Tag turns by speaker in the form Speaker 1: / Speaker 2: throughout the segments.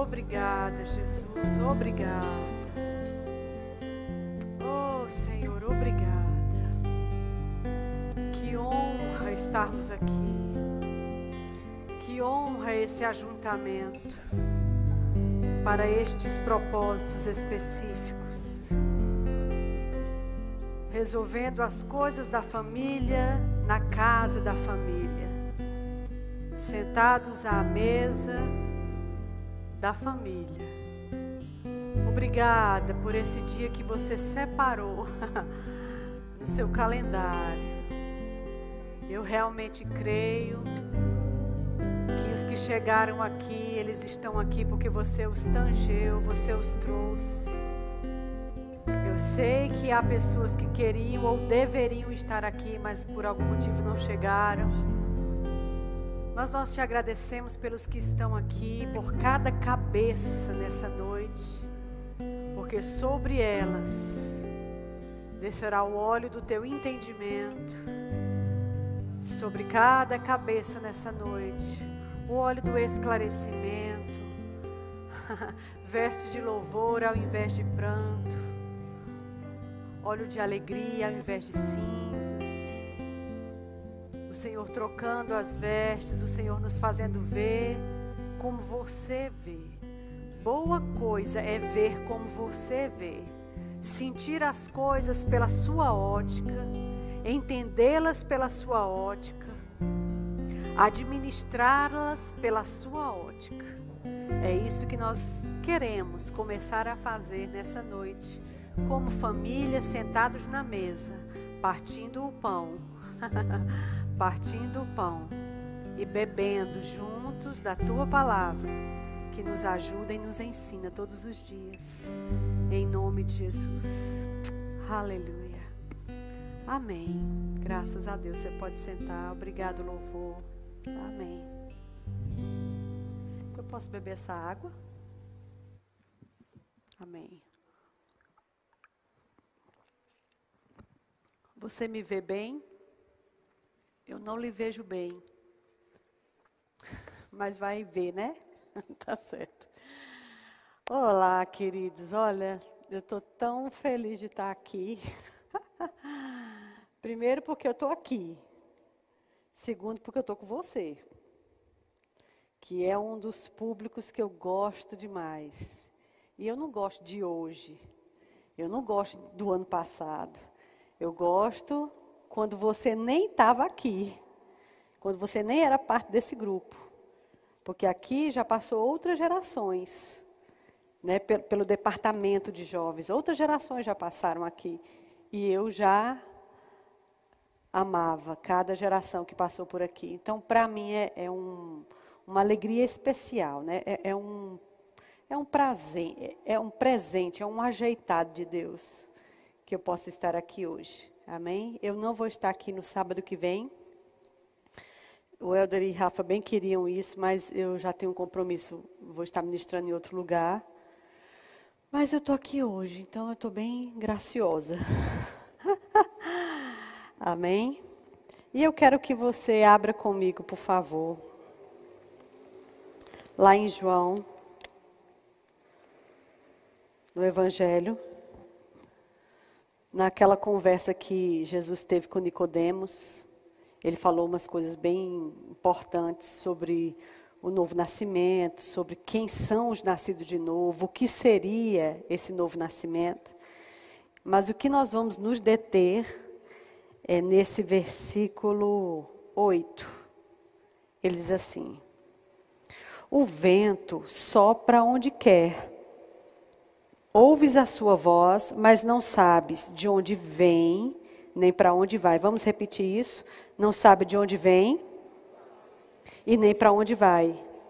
Speaker 1: obrigada, Jesus, obrigada. Oh, Senhor, obrigada. Que honra estarmos aqui. Que honra esse ajuntamento para estes propósitos específicos. Resolvendo as coisas da família na casa da família. Sentados à mesa da família. Obrigada por esse dia que você separou no seu calendário. Eu realmente creio que os que chegaram aqui, eles estão aqui porque você os tangeu, você os trouxe. Eu sei que há pessoas que queriam ou deveriam estar aqui, mas por algum motivo não chegaram. Mas nós te agradecemos pelos que estão aqui, por cada cabeça nessa noite, porque sobre elas descerá o óleo do teu entendimento, sobre cada cabeça nessa noite, o óleo do esclarecimento, veste de louvor ao invés de pranto, óleo de alegria ao invés de cinzas. O Senhor trocando as vestes, o Senhor nos fazendo ver como você vê. Boa coisa é ver como você vê, sentir as coisas pela sua ótica, entendê-las pela sua ótica, administrá-las pela sua ótica. É isso que nós queremos começar a fazer nessa noite, como família, sentados na mesa, partindo o pão. Partindo o pão e bebendo juntos da tua palavra, que nos ajuda e nos ensina todos os dias, em nome de Jesus. Aleluia. Amém. Graças a Deus. Você pode sentar. Obrigado, louvor. Amém. Eu posso beber essa água? Amém. Você me vê bem? Eu não lhe vejo bem, mas vai ver, né? Tá certo. Olá, queridos. Olha, eu estou tão feliz de estar aqui. Primeiro, porque eu estou aqui. Segundo, porque eu estou com você, que é um dos públicos que eu gosto demais. E eu não gosto de hoje. Eu não gosto do ano passado. Eu gosto quando você nem estava aqui, quando você nem era parte desse grupo, porque aqui já passou outras gerações, né, pelo departamento de jovens, outras gerações já passaram aqui, e eu já amava cada geração que passou por aqui. Então, para mim, uma alegria especial, né? É um prazer, é um presente, é um ajeitado de Deus que eu possa estar aqui hoje. Amém? Eu não vou estar aqui no sábado que vem. O Helder e Rafa bem queriam isso, mas eu já tenho um compromisso. Vou estar ministrando em outro lugar. Mas eu estou aqui hoje, então eu estou bem graciosa. Amém? E eu quero que você abra comigo, por favor. Lá em João, no Evangelho. Naquela conversa que Jesus teve com Nicodemos, ele falou umas coisas bem importantes sobre o novo nascimento, sobre quem são os nascidos de novo, o que seria esse novo nascimento. Mas o que nós vamos nos deter é nesse versículo 8. Ele diz assim: o vento sopra onde quer. Ouves a sua voz, mas não sabes de onde vem, nem para onde vai. Vamos repetir isso? Não sabe de onde vem e nem para onde vai.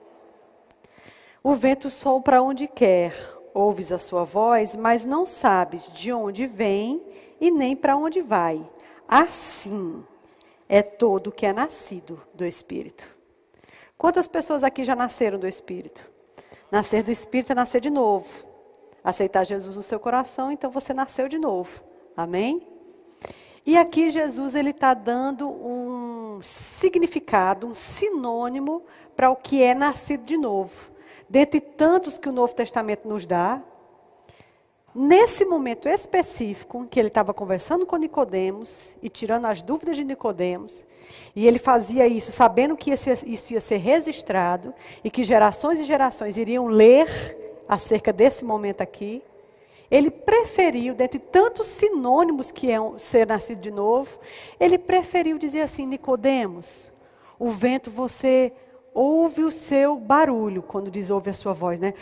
Speaker 1: O vento sopra onde quer. Ouves a sua voz, mas não sabes de onde vem e nem para onde vai. Assim é todo que é nascido do Espírito. Quantas pessoas aqui já nasceram do Espírito? Nascer do Espírito é nascer de novo. Aceitar Jesus no seu coração, então você nasceu de novo. Amém? E aqui Jesus ele está dando um significado, um sinônimo para o que é nascido de novo. dentre tantos que o Novo Testamento nos dá. Nesse momento específico, em que ele estava conversando com Nicodemos e tirando as dúvidas de Nicodemos, e ele fazia isso sabendo que isso ia ser registrado e que gerações e gerações iriam ler acerca desse momento aqui, ele preferiu, dentre tantos sinônimos que é ser nascido de novo, ele preferiu dizer assim: Nicodemos, o vento, você ouve o seu barulho, quando diz ouve a sua voz, né?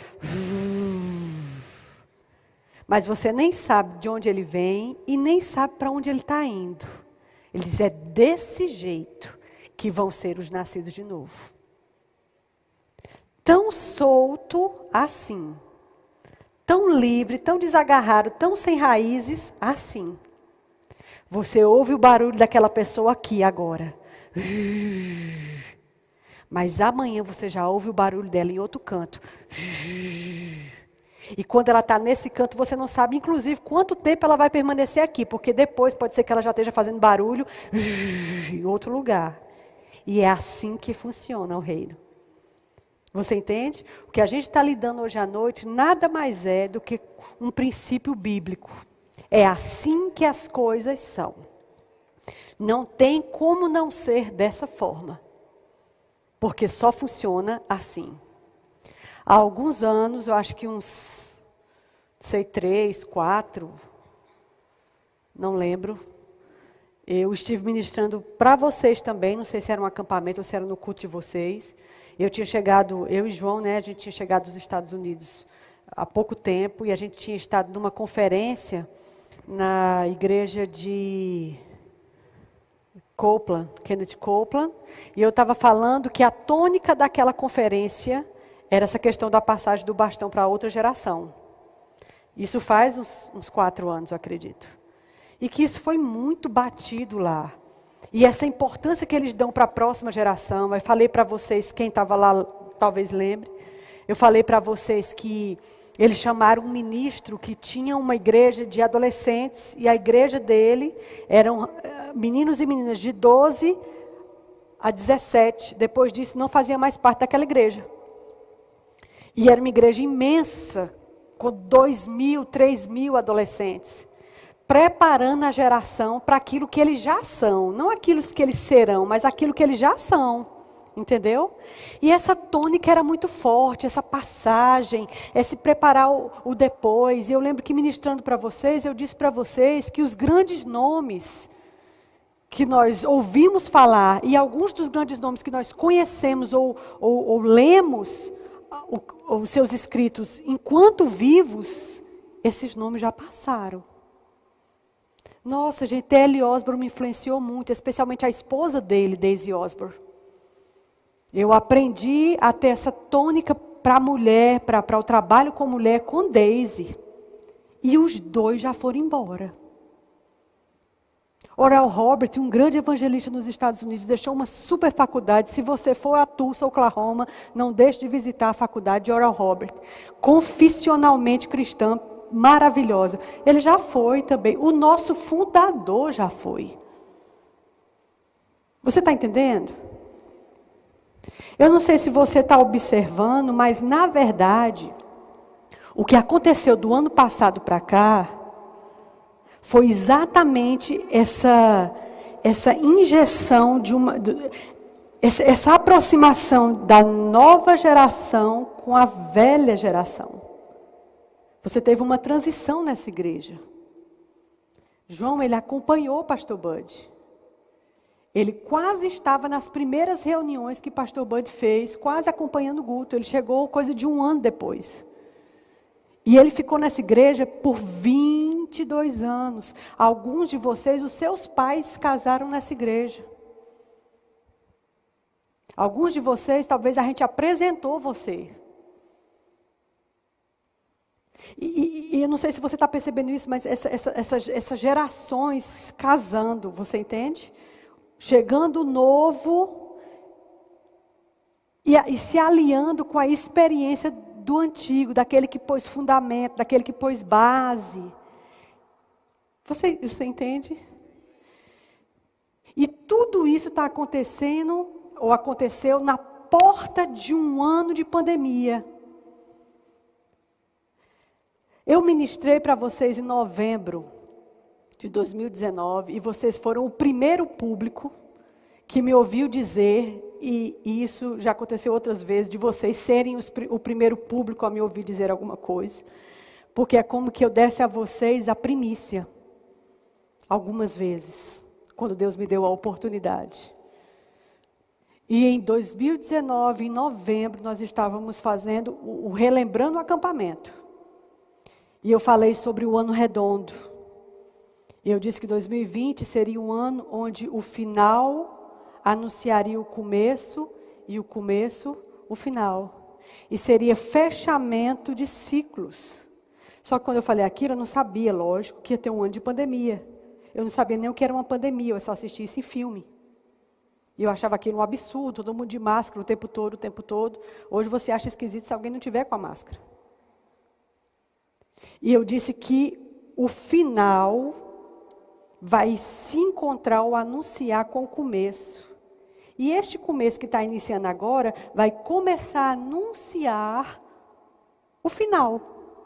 Speaker 1: Mas você nem sabe de onde ele vem e nem sabe para onde ele está indo. Ele diz, é desse jeito que vão ser os nascidos de novo. Tão solto assim. Tão livre, tão desagarrado, tão sem raízes assim. Você ouve o barulho daquela pessoa aqui agora. Mas amanhã você já ouve o barulho dela em outro canto. E quando ela está nesse canto, você não sabe, inclusive, quanto tempo ela vai permanecer aqui. Porque depois pode ser que ela já esteja fazendo barulho em outro lugar. E é assim que funciona o reino. Você entende? O que a gente está lidando hoje à noite nada mais é do que um princípio bíblico. É assim que as coisas são. Não tem como não ser dessa forma. Porque só funciona assim. Há alguns anos, eu acho que uns, 3, 4, não lembro. Eu estive ministrando para vocês também, não sei se era um acampamento ou se era no culto de vocês. Eu tinha chegado, eu e João, né, a gente tinha chegado dos Estados Unidos há pouco tempo e a gente tinha estado numa conferência na igreja de Copeland, Kenneth Copeland, e eu estava falando que a tônica daquela conferência era essa questão da passagem do bastão para outra geração. Isso faz uns 4 anos, eu acredito. E que isso foi muito batido lá. E essa importância que eles dão para a próxima geração. Eu falei para vocês, quem estava lá talvez lembre, eu falei para vocês que eles chamaram um ministro que tinha uma igreja de adolescentes, e a igreja dele eram meninos e meninas de 12 a 17. Depois disso, não fazia mais parte daquela igreja. E era uma igreja imensa, com 2.000, 3.000 adolescentes, preparando a geração para aquilo que eles já são. Não aquilo que eles serão, mas aquilo que eles já são. Entendeu? E essa tônica era muito forte, essa passagem, esse preparar o depois. E eu lembro que ministrando para vocês, eu disse para vocês que os grandes nomes que nós ouvimos falar, e alguns dos grandes nomes que nós conhecemos ou lemos, os seus escritos enquanto vivos, esses nomes já passaram. Nossa, gente, T.L. Osborne me influenciou muito, especialmente a esposa dele, Daisy Osborne. Eu aprendi a ter essa tônica para a mulher, para o trabalho com mulher, com Daisy. E os dois já foram embora. Oral Roberts, um grande evangelista nos Estados Unidos, deixou uma super faculdade. Se você for a Tulsa, Oklahoma, não deixe de visitar a faculdade de Oral Roberts. Confissionalmente cristã, maravilhosa. Ele já foi também. O nosso fundador já foi. Você está entendendo? Eu não sei se você está observando, mas na verdade, o que aconteceu do ano passado para cá, foi exatamente essa injeção essa aproximação da nova geração com a velha geração. Você teve uma transição nessa igreja. João, ele acompanhou o pastor Bud. Ele quase estava nas primeiras reuniões que o pastor Bud fez, quase acompanhando o culto. Ele chegou coisa de 1 ano depois. E ele ficou nessa igreja por 22 anos. Alguns de vocês, os seus pais casaram nessa igreja. Alguns de vocês, talvez a gente apresentou você. E eu não sei se você está percebendo isso, mas essas gerações casando, você entende? Chegando novo e se aliando com a experiência do antigo, daquele que pôs fundamento, daquele que pôs base. Você entende? E tudo isso está acontecendo, ou aconteceu, na porta de 1 ano de pandemia. Eu ministrei para vocês em novembro de 2019 e vocês foram o primeiro público que me ouviu dizer, e isso já aconteceu outras vezes, de vocês serem o primeiro público a me ouvir dizer alguma coisa, porque é como que eu desse a vocês a primícia, algumas vezes, quando Deus me deu a oportunidade. E em 2019, em novembro, nós estávamos fazendo o Relembrando o Acampamento. E eu falei sobre o ano redondo. E eu disse que 2020 seria um ano onde o final anunciaria o começo e o começo o final. E seria fechamento de ciclos. Só que quando eu falei aquilo, eu não sabia, lógico, que ia ter um ano de pandemia. Eu não sabia nem o que era uma pandemia, eu só assistia isso em filme. E eu achava aquilo um absurdo, todo mundo de máscara o tempo todo, o tempo todo. Hoje você acha esquisito se alguém não tiver com a máscara. E eu disse que o final vai se encontrar ou anunciar com o começo. E este começo que está iniciando agora, vai começar a anunciar o final.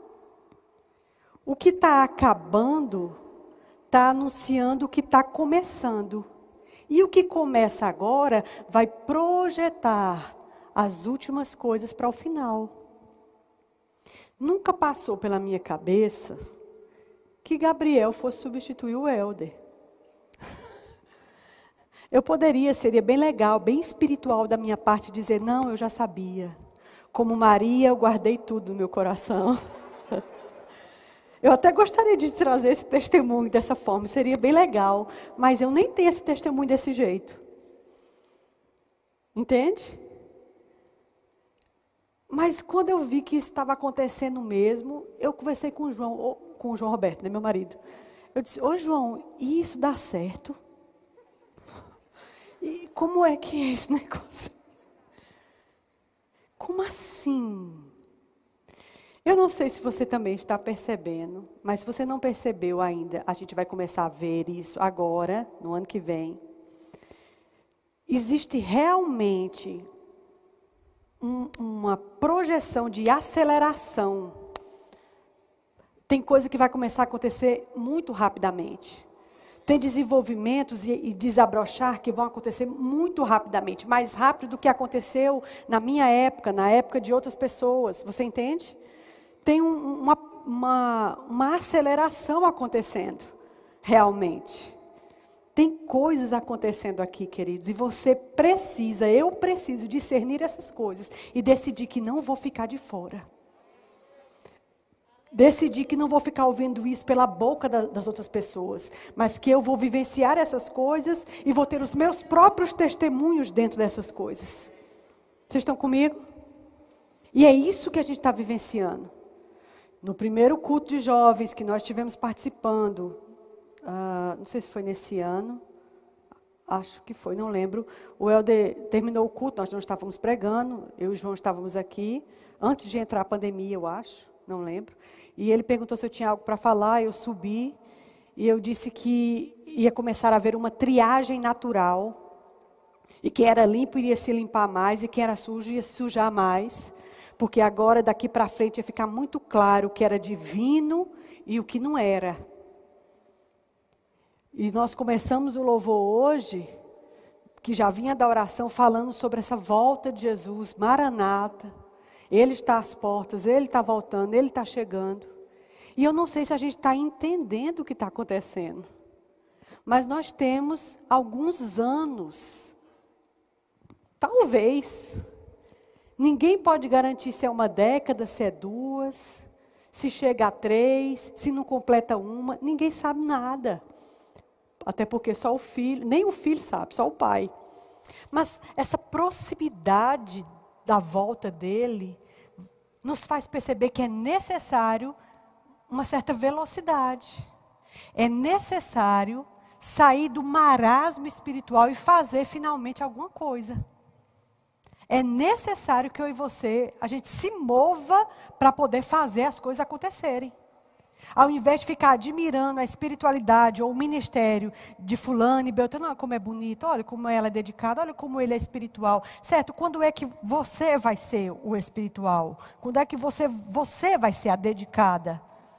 Speaker 1: O que está acabando, está anunciando o que está começando. E o que começa agora, vai projetar as últimas coisas para o final. Nunca passou pela minha cabeça que Gabriel fosse substituir o Helder. Eu poderia, seria bem legal, bem espiritual da minha parte, dizer, não, eu já sabia. Como Maria, eu guardei tudo no meu coração. Eu até gostaria de trazer esse testemunho dessa forma, seria bem legal. Mas eu nem tenho esse testemunho desse jeito. Entende? Mas quando eu vi que isso estava acontecendo mesmo, eu conversei com o João Roberto, né, meu marido. Eu disse, ô João, e isso dá certo? E como é que é esse negócio? Como assim? Eu não sei se você também está percebendo, mas se você não percebeu ainda, a gente vai começar a ver isso agora, no ano que vem. Existe realmente uma projeção de aceleração. Tem coisa que vai começar a acontecer muito rapidamente. Tem desenvolvimentos e desabrochar que vão acontecer muito rapidamente, mais rápido do que aconteceu na minha época, na época de outras pessoas. Você entende? Tem uma aceleração acontecendo, realmente. Tem coisas acontecendo aqui, queridos, e você precisa, eu preciso discernir essas coisas e decidir que não vou ficar de fora. Decidir que não vou ficar ouvindo isso pela boca das outras pessoas, mas que eu vou vivenciar essas coisas e vou ter os meus próprios testemunhos dentro dessas coisas. Vocês estão comigo? E é isso que a gente está vivenciando. No primeiro culto de jovens que nós estivemos participando, não sei se foi nesse ano, acho que foi, não lembro. O Helder terminou o culto, nós não estávamos pregando, eu e o João estávamos aqui, antes de entrar a pandemia, eu acho, não lembro. E ele perguntou se eu tinha algo para falar, eu subi, e eu disse que ia começar a haver uma triagem natural, e quem era limpo iria se limpar mais, e quem era sujo ia se sujar mais, porque agora, daqui para frente, ia ficar muito claro o que era divino e o que não era. E nós começamos o louvor hoje, que já vinha da oração, falando sobre essa volta de Jesus, Maranata. Ele está às portas, Ele está voltando, Ele está chegando. E eu não sei se a gente está entendendo o que está acontecendo. Mas nós temos alguns anos, talvez. Ninguém pode garantir se é uma década, se é duas, se chega a 3, se não completa uma. Ninguém sabe nada. Até porque só o filho, nem o filho sabe, só o pai. Mas essa proximidade da volta dele nos faz perceber que é necessário uma certa velocidade. É necessário sair do marasmo espiritual e fazer finalmente alguma coisa. É necessário que eu e você, a gente se mova para poder fazer as coisas acontecerem. Ao invés de ficar admirando a espiritualidade ou o ministério de fulano e beltrano, olha como é bonito, olha como ela é dedicada, olha como ele é espiritual. Certo, quando é que você vai ser o espiritual? Quando é que você vai ser a dedicada?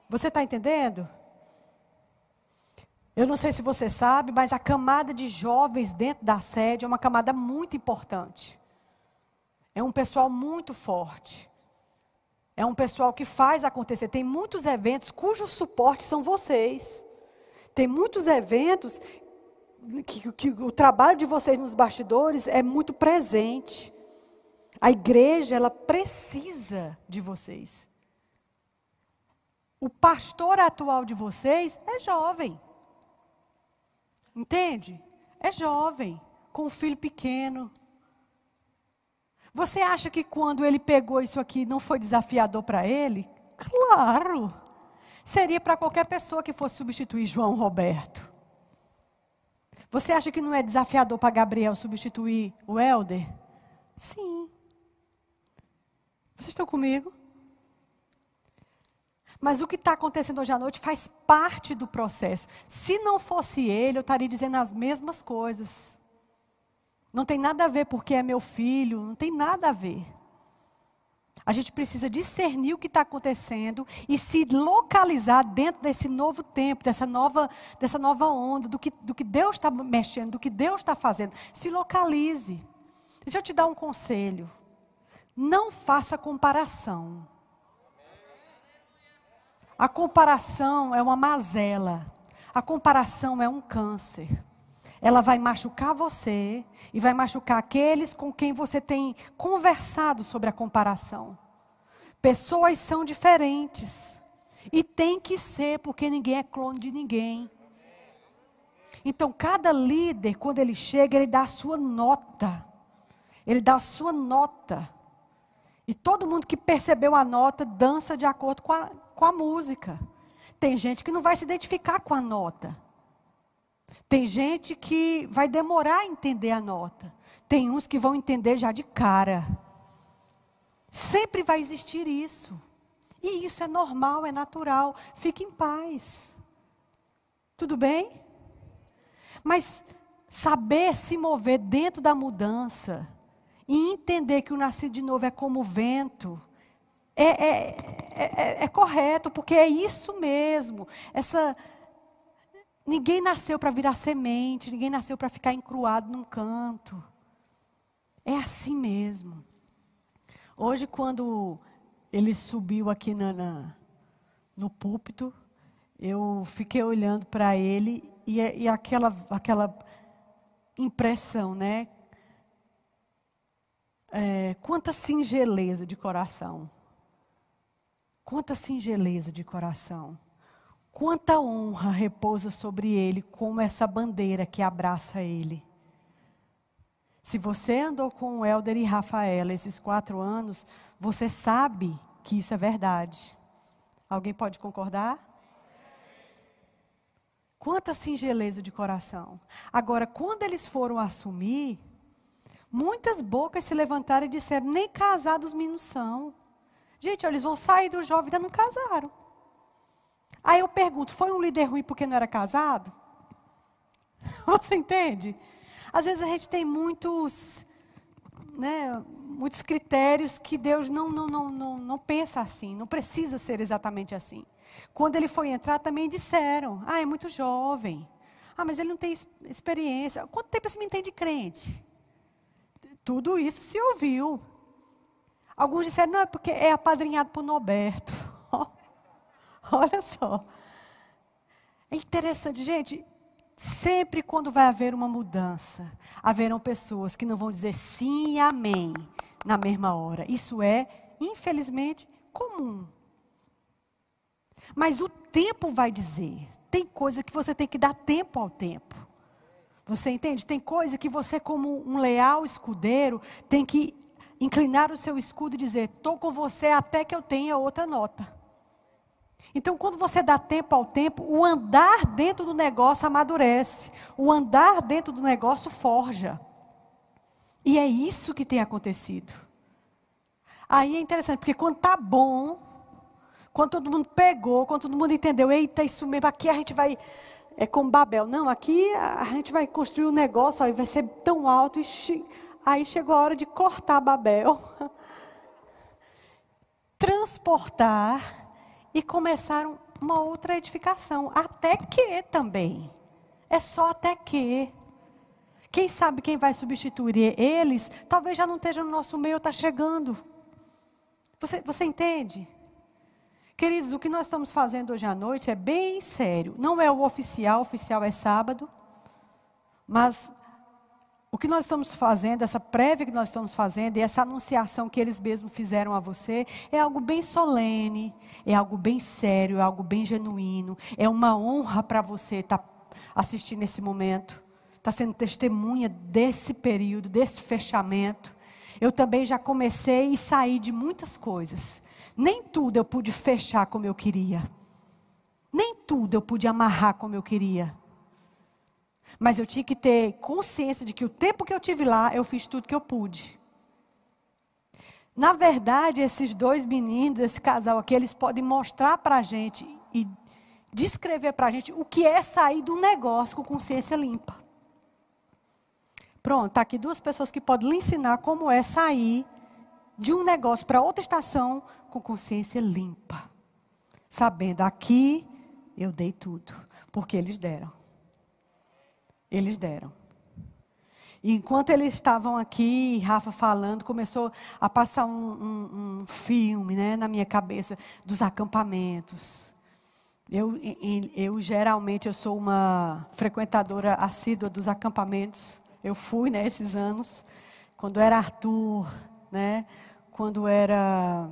Speaker 1: Você está entendendo? Eu não sei se você sabe, mas a camada de jovens dentro da sede é uma camada muito importante. É um pessoal muito forte. É um pessoal que faz acontecer. Tem muitos eventos cujo suporte são vocês. Tem muitos eventos que o trabalho de vocês nos bastidores é muito presente. A igreja, ela precisa de vocês. O pastor atual de vocês é jovem. Entende? É jovem, com um filho pequeno. Você acha que quando ele pegou isso aqui não foi desafiador para ele? Claro! Seria para qualquer pessoa que fosse substituir João Roberto. Você acha que não é desafiador para Gabriel substituir o Helder? Sim. Vocês estão comigo? Mas o que está acontecendo hoje à noite faz parte do processo. Se não fosse ele, eu estaria dizendo as mesmas coisas. Não tem nada a ver porque é meu filho, não tem nada a ver. A gente precisa discernir o que está acontecendo e se localizar dentro desse novo tempo, dessa nova onda, do que Deus está mexendo, do que Deus está fazendo. Se localize. Deixa eu te dar um conselho. Não faça comparação. A comparação é uma mazela. A comparação é um câncer. Ela vai machucar você e vai machucar aqueles com quem você tem conversado sobre a comparação. Pessoas são diferentes. E tem que ser, porque ninguém é clone de ninguém. Então, cada líder, quando ele chega, ele dá a sua nota. Ele dá a sua nota. E todo mundo que percebeu a nota, dança de acordo com a música. Tem gente que não vai se identificar com a nota. Tem gente que vai demorar a entender a nota. Tem uns que vão entender já de cara. Sempre vai existir isso. E isso é normal, é natural. Fique em paz. Tudo bem? Mas saber se mover dentro da mudança e entender que o nascido de novo é como o vento, é correto, porque é isso mesmo. Ninguém nasceu para virar semente, ninguém nasceu para ficar encruado num canto. É assim mesmo. Hoje, quando ele subiu aqui no púlpito, eu fiquei olhando para ele e aquela impressão, né? Quanta singeleza de coração. Quanta singeleza de coração. Quanta honra repousa sobre ele, como essa bandeira que abraça ele. Se você andou com o Helder e Rafaela esses 4 anos, você sabe que isso é verdade. Alguém pode concordar? Quanta singeleza de coração. Agora, quando eles foram assumir, muitas bocas se levantaram e disseram, nem casados os meninos são. Gente, eles vão sair do jovem e ainda não casaram. Aí eu pergunto, foi um líder ruim porque não era casado? Você entende? Às vezes a gente tem muitos critérios que Deus não pensa assim, não precisa ser exatamente assim. Quando ele foi entrar também disseram, é muito jovem. Mas ele não tem experiência. Quanto tempo esse menino tem de crente? Tudo isso se ouviu. Alguns disseram, não, é porque é apadrinhado por Norberto. Olha só. É interessante, gente. Sempre quando vai haver uma mudança, haverão pessoas que não vão dizer sim e amém na mesma hora. Isso é, infelizmente, comum. Mas o tempo vai dizer. Tem coisa que você tem que dar tempo ao tempo. Você entende? Tem coisa que você, como um leal escudeiro, tem que inclinar o seu escudo e dizer, estou com você até que eu tenha outra nota. Então, quando você dá tempo ao tempo, o andar dentro do negócio amadurece. O andar dentro do negócio forja. E é isso que tem acontecido. Aí é interessante, porque quando está bom, quando todo mundo pegou, quando todo mundo entendeu, eita, isso mesmo, aqui a gente vai, é como Babel. Não, aqui a gente vai construir um negócio, aí vai ser tão alto. Aí chegou a hora de cortar Babel. Transportar. E começaram uma outra edificação. Até que também. É só até que. Quem sabe quem vai substituir eles, talvez já não esteja no nosso meio, está chegando. Você entende? Queridos, o que nós estamos fazendo hoje à noite é bem sério. Não é o oficial é sábado. Mas o que nós estamos fazendo, essa prévia que nós estamos fazendo, e essa anunciação que eles mesmos fizeram a você, é algo bem solene, é algo bem sério, é algo bem genuíno. É uma honra para você estar assistindo esse momento. Está sendo testemunha desse período, desse fechamento. Eu também já comecei e saí de muitas coisas. Nem tudo eu pude fechar como eu queria. Nem tudo eu pude amarrar como eu queria. Mas eu tinha que ter consciência de que o tempo que eu tive lá, eu fiz tudo que eu pude. Na verdade, esses dois meninos, esse casal aqui, eles podem mostrar para a gente e descrever para a gente o que é sair de um negócio com consciência limpa. Pronto, está aqui duas pessoas que podem lhe ensinar como é sair de um negócio para outra estação com consciência limpa. Sabendo, aqui eu dei tudo, porque eles deram. Eles deram. E enquanto eles estavam aqui, Rafa falando, começou a passar um filme, né, na minha cabeça dos acampamentos. Eu geralmente, eu sou uma frequentadora assídua dos acampamentos. Eu fui, né, esses anos, quando era Arthur, né, quando era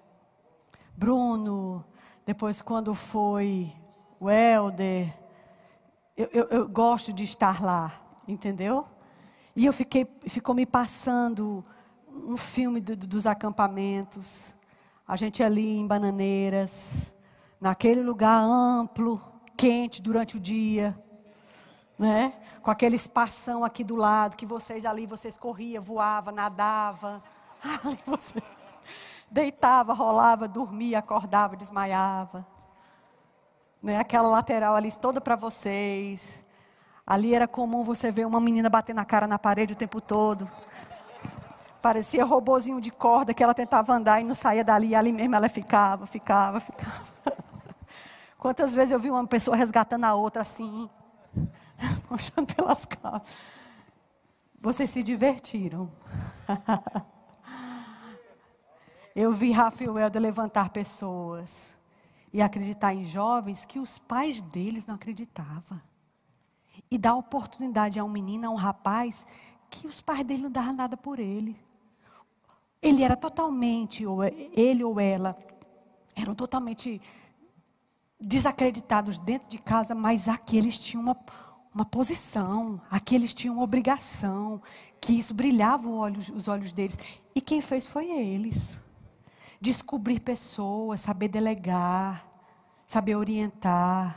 Speaker 1: Bruno, depois quando foi o Helder. Eu gosto de estar lá, entendeu? E ficou me passando um filme dos acampamentos. A gente ali em Bananeiras, naquele lugar amplo, quente durante o dia, né? Com aquele espação aqui do lado, que vocês corriam, voavam, nadavam. Ali você deitava, rolava, dormia, acordava, desmaiava. Né? Aquela lateral ali toda para vocês. Ali era comum você ver uma menina batendo a cara na parede o tempo todo. Parecia robozinho de corda que ela tentava andar e não saía dali. E ali mesmo ela ficava. Quantas vezes eu vi uma pessoa resgatando a outra assim, puxando pelas calças. Vocês se divertiram. Eu vi Rafa e o Helder levantar pessoas e acreditar em jovens que os pais deles não acreditavam. E dar oportunidade a um menino, a um rapaz, que os pais dele não davam nada por ele. Ele era totalmente, ele ou ela, eram totalmente desacreditados dentro de casa, mas aqui eles tinham uma posição, aqui eles tinham uma obrigação, que isso brilhava os olhos deles. E quem fez foi eles. Descobrir pessoas, saber delegar, saber orientar.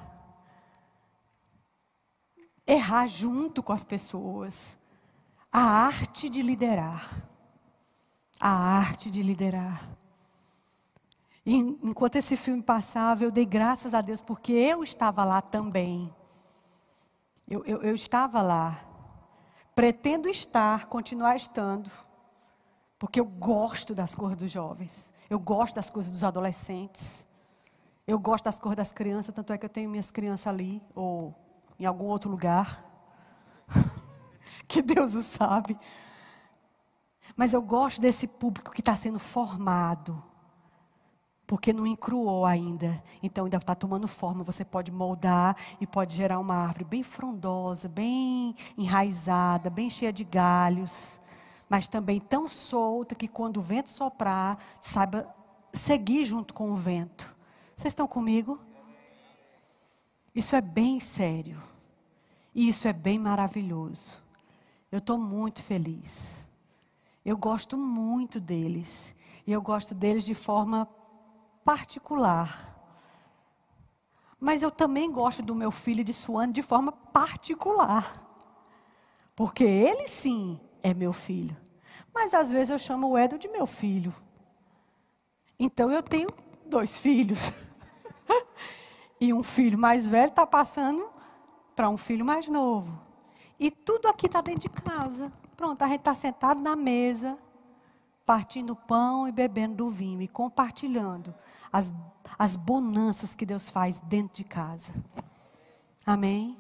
Speaker 1: Errar junto com as pessoas. A arte de liderar. A arte de liderar. E enquanto esse filme passava, eu dei graças a Deus, porque eu estava lá também. Eu estava lá. Pretendo continuar estando. Porque eu gosto das cores dos jovens. Eu gosto das coisas dos adolescentes. Eu gosto das cores das crianças, tanto é que eu tenho minhas crianças ali, ou em algum outro lugar. Que Deus o sabe. Mas eu gosto desse público que está sendo formado. Porque não encruou ainda. Então ainda está tomando forma. Você pode moldar e pode gerar uma árvore bem frondosa, bem enraizada, bem cheia de galhos. Mas também tão solta que quando o vento soprar, saiba seguir junto com o vento. Vocês estão comigo? Isso é bem sério. E isso é bem maravilhoso. Eu estou muito feliz. Eu gosto muito deles. E eu gosto deles de forma particular. Mas eu também gosto do meu filho de Suane de forma particular. Porque ele sim é meu filho. Mas às vezes eu chamo o Edo de meu filho. Então eu tenho 2 filhos. E um filho mais velho está passando para um filho mais novo. E tudo aqui está dentro de casa. Pronto, a gente está sentado na mesa. partindo o pão e bebendo do vinho e compartilhando as bonanças que Deus faz dentro de casa. Amém?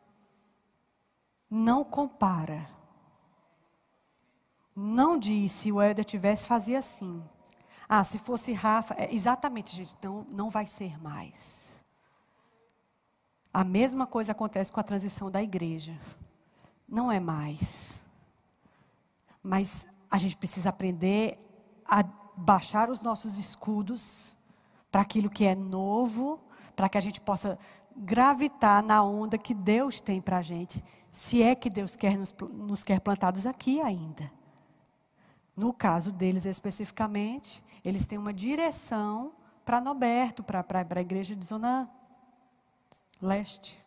Speaker 1: Não compara. Não diz, se o Helder tivesse, fazia assim. Ah, se fosse Rafa, exatamente, gente, não vai ser mais. A mesma coisa acontece com a transição da igreja. Não é mais. Mas a gente precisa aprender a baixar os nossos escudos para aquilo que é novo, para que a gente possa gravitar na onda que Deus tem para a gente, se é que Deus nos quer plantados aqui ainda. No caso deles especificamente, eles têm uma direção para Noberto, para a igreja de Zona Leste.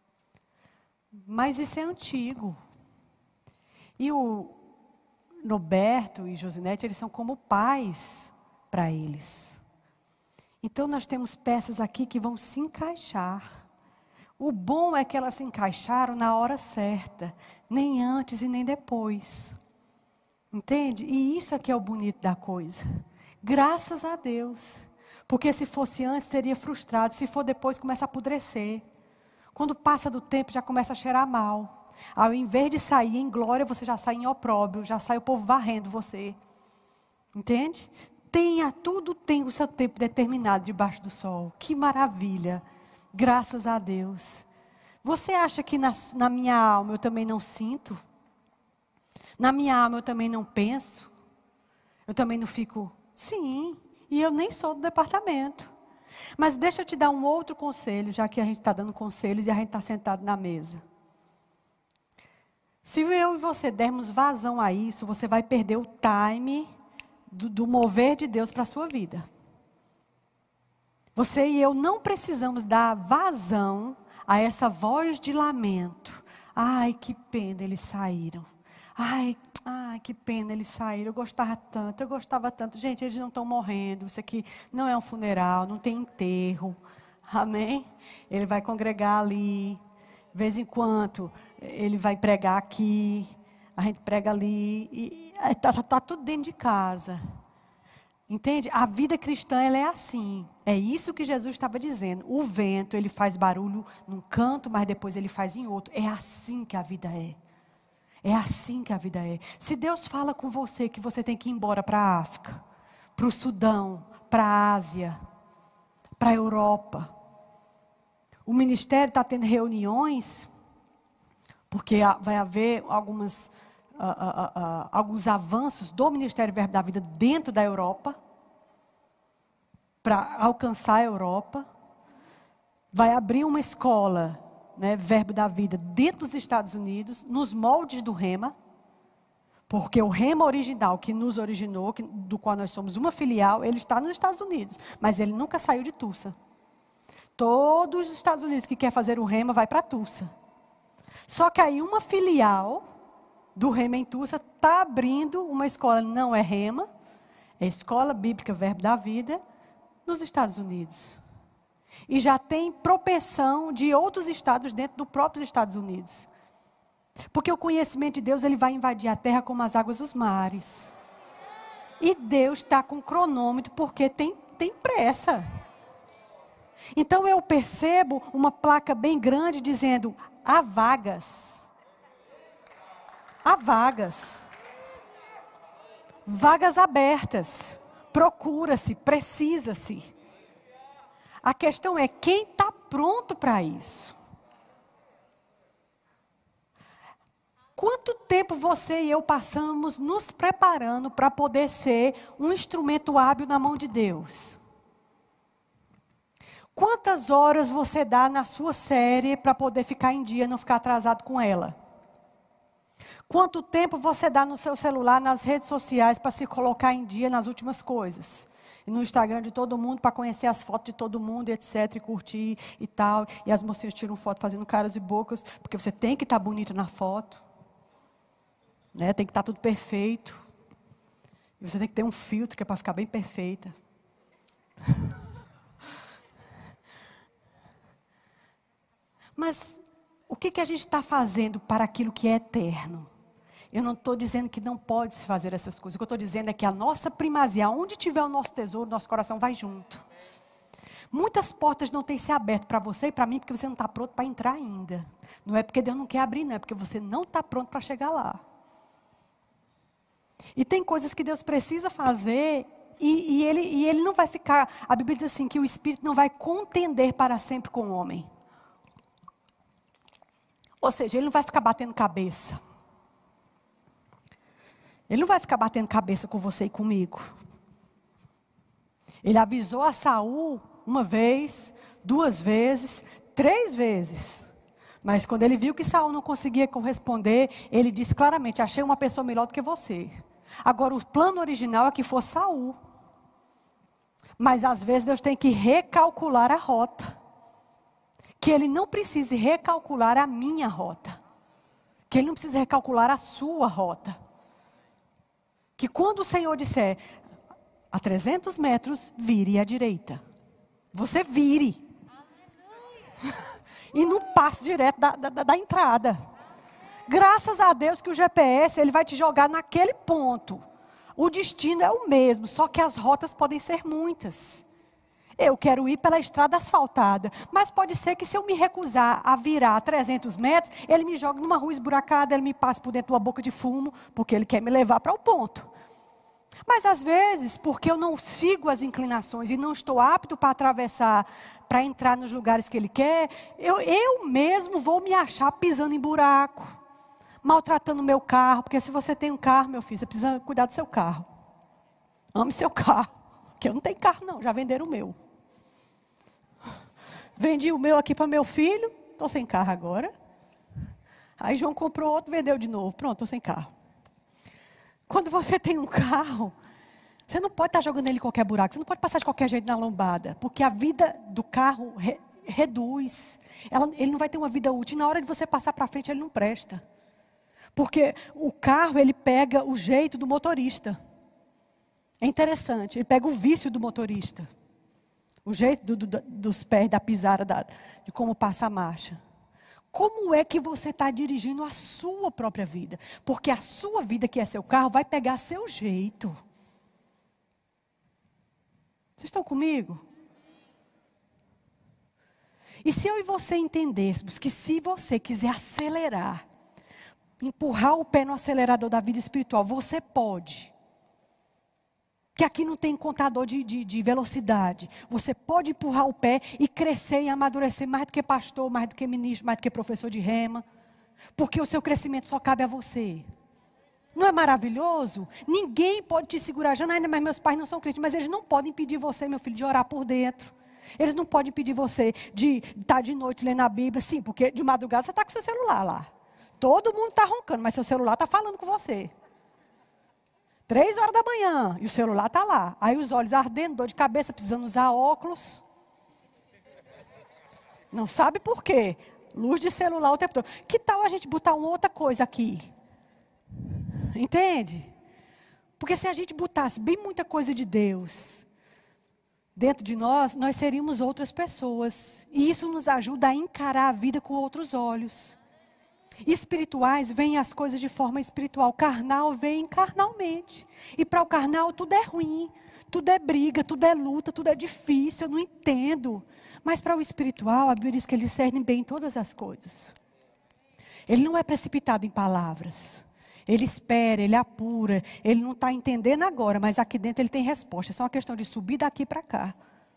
Speaker 1: Mas isso é antigo. E o Noberto e Josinete, eles são como pais para eles. Então nós temos peças aqui que vão se encaixar. O bom é que elas se encaixaram na hora certa, nem antes e nem depois. Entende? E isso aqui é o bonito da coisa. Graças a Deus. Porque se fosse antes, teria frustrado. Se for depois, começa a apodrecer. Quando passa do tempo, já começa a cheirar mal. Ao invés de sair em glória, você já sai em opróbrio. Já sai o povo varrendo você. Entende? Tudo tem o seu tempo determinado debaixo do sol. Que maravilha. Graças a Deus. Você acha que na minha alma eu também não sinto? Na minha alma eu também não penso? Eu também não fico... Sim, e eu nem sou do departamento. Mas deixa eu te dar um outro conselho, já que a gente está dando conselhos e a gente está sentado na mesa. Se eu e você dermos vazão a isso, você vai perder o time do mover de Deus para a sua vida. Você e eu não precisamos dar vazão a essa voz de lamento. Ai, que pena eles saíram. Ai, que pena eles saíram. Eu gostava tanto. Gente, eles não estão morrendo. Isso aqui não é um funeral, não tem enterro. Amém? Ele vai congregar ali. De vez em quando, ele vai pregar aqui. A gente prega ali. E está tudo dentro de casa. Entende? A vida cristã, ela é assim. É isso que Jesus estava dizendo. O vento, ele faz barulho num canto, mas depois ele faz em outro. É assim que a vida é. É assim que a vida é. Se Deus fala com você que você tem que ir embora para a África, para o Sudão, para a Ásia, para a Europa. O ministério está tendo reuniões, porque vai haver alguns avanços do Ministério Verbo da Vida dentro da Europa, para alcançar a Europa. Vai abrir uma escola, Verbo da Vida, dentro dos Estados Unidos, nos moldes do Rema, porque o Rema original que nos originou, do qual nós somos uma filial, ele está nos Estados Unidos, mas ele nunca saiu de Tulsa. Todos os Estados Unidos que quer fazer o Rema vai para Tulsa. Só que aí uma filial do Rema em Tulsa está abrindo uma escola, não é Rema, é Escola Bíblica Verbo da Vida, nos Estados Unidos. E já tem propensão de outros estados dentro dos próprios Estados Unidos. Porque o conhecimento de Deus, ele vai invadir a terra como as águas dos mares. E Deus está com cronômetro porque tem pressa. Então eu percebo uma placa bem grande dizendo: há vagas. Há vagas. Vagas abertas. Procura-se, precisa-se. A questão é quem está pronto para isso. Quanto tempo você e eu passamos nos preparando para poder ser um instrumento hábil na mão de Deus? Quantas horas você dá na sua série para poder ficar em dia, não ficar atrasado com ela? Quanto tempo você dá no seu celular, nas redes sociais, para se colocar em dia nas últimas coisas? E no Instagram de todo mundo, para conhecer as fotos de todo mundo, etc, e curtir e tal. E as mocinhas tiram foto fazendo caras e bocas, porque você tem que estar bonito na foto. Tem que estar tudo perfeito. E você tem que ter um filtro que é para ficar bem perfeita. Mas o que a gente está fazendo para aquilo que é eterno? Eu não estou dizendo que não pode se fazer essas coisas. O que eu estou dizendo é que a nossa primazia, onde tiver o nosso tesouro, nosso coração vai junto. Muitas portas não têm se aberto para você e para mim porque você não está pronto para entrar ainda. Não é porque Deus não quer abrir, não. É porque você não está pronto para chegar lá. E tem coisas que Deus precisa fazer e ele não vai ficar... A Bíblia diz assim, que o Espírito não vai contender para sempre com o homem. Ou seja, ele não vai ficar batendo cabeça. Ele não vai ficar batendo cabeça com você e comigo. Ele avisou a Saul 1 vez, 2 vezes, 3 vezes. Mas quando ele viu que Saul não conseguia corresponder, ele disse claramente, achei uma pessoa melhor do que você. Agora o plano original é que fosse Saul. Mas às vezes Deus tem que recalcular a rota. Que ele não precise recalcular a minha rota. Que ele não precise recalcular a sua rota. Que quando o Senhor disser, a 300 metros, vire à direita. Você vire. E não passe direto da entrada. Graças a Deus que o GPS, ele vai te jogar naquele ponto. O destino é o mesmo, só que as rotas podem ser muitas. Eu quero ir pela estrada asfaltada, mas pode ser que se eu me recusar a virar 300 metros, ele me jogue numa rua esburacada, ele me passe por dentro de uma boca de fumo, porque ele quer me levar para o ponto. Mas às vezes, porque eu não sigo as inclinações e não estou apto para atravessar, para entrar nos lugares que ele quer, eu mesmo vou me achar pisando em buraco, maltratando o meu carro, porque se você tem um carro, meu filho, você precisa cuidar do seu carro. Ame seu carro, porque eu não tenho carro não, já venderam o meu. Vendi o meu aqui para meu filho, estou sem carro agora. Aí João comprou outro, vendeu de novo, pronto, estou sem carro. Quando você tem um carro, você não pode estar jogando ele em qualquer buraco, você não pode passar de qualquer jeito na lombada, porque a vida do carro reduz. Ele não vai ter uma vida útil, e na hora de você passar para frente ele não presta. Porque o carro, ele pega o jeito do motorista. É interessante, ele pega o vício do motorista. O jeito dos pés, da pisada, de como passa a marcha. Como é que você está dirigindo a sua própria vida? Porque a sua vida, que é seu carro, vai pegar seu jeito. Vocês estão comigo? E se eu e você entendêssemos que se você quiser acelerar, empurrar o pé no acelerador da vida espiritual, você pode. Que aqui não tem contador de velocidade. Você pode empurrar o pé e crescer e amadurecer mais do que pastor, mais do que ministro, mais do que professor de rema. Porque o seu crescimento só cabe a você. Não é maravilhoso? Ninguém pode te segurar. Já ainda mais meus pais não são crentes, mas eles não podem impedir você, meu filho, de orar por dentro. Eles não podem impedir você de estar de noite lendo a Bíblia. Sim, porque de madrugada você está com seu celular lá. Todo mundo está roncando, mas seu celular está falando com você. 3 horas da manhã, e o celular está lá. Aí os olhos ardendo, dor de cabeça, precisando usar óculos. Não sabe por quê. Luz de celular o tempo todo. Que tal a gente botar uma outra coisa aqui? Entende? Porque se a gente botasse bem muita coisa de Deus dentro de nós, nós seríamos outras pessoas. E isso nos ajuda a encarar a vida com outros olhos. Espirituais vêm as coisas de forma espiritual. Carnal vem carnalmente. E para o carnal tudo é ruim. Tudo é briga, tudo é luta, tudo é difícil. Eu não entendo. Mas para o espiritual, a Bíblia diz que ele discerne bem todas as coisas. Ele não é precipitado em palavras. Ele espera, ele apura. Ele não está entendendo agora, mas aqui dentro ele tem resposta. É só uma questão de subir daqui para cá.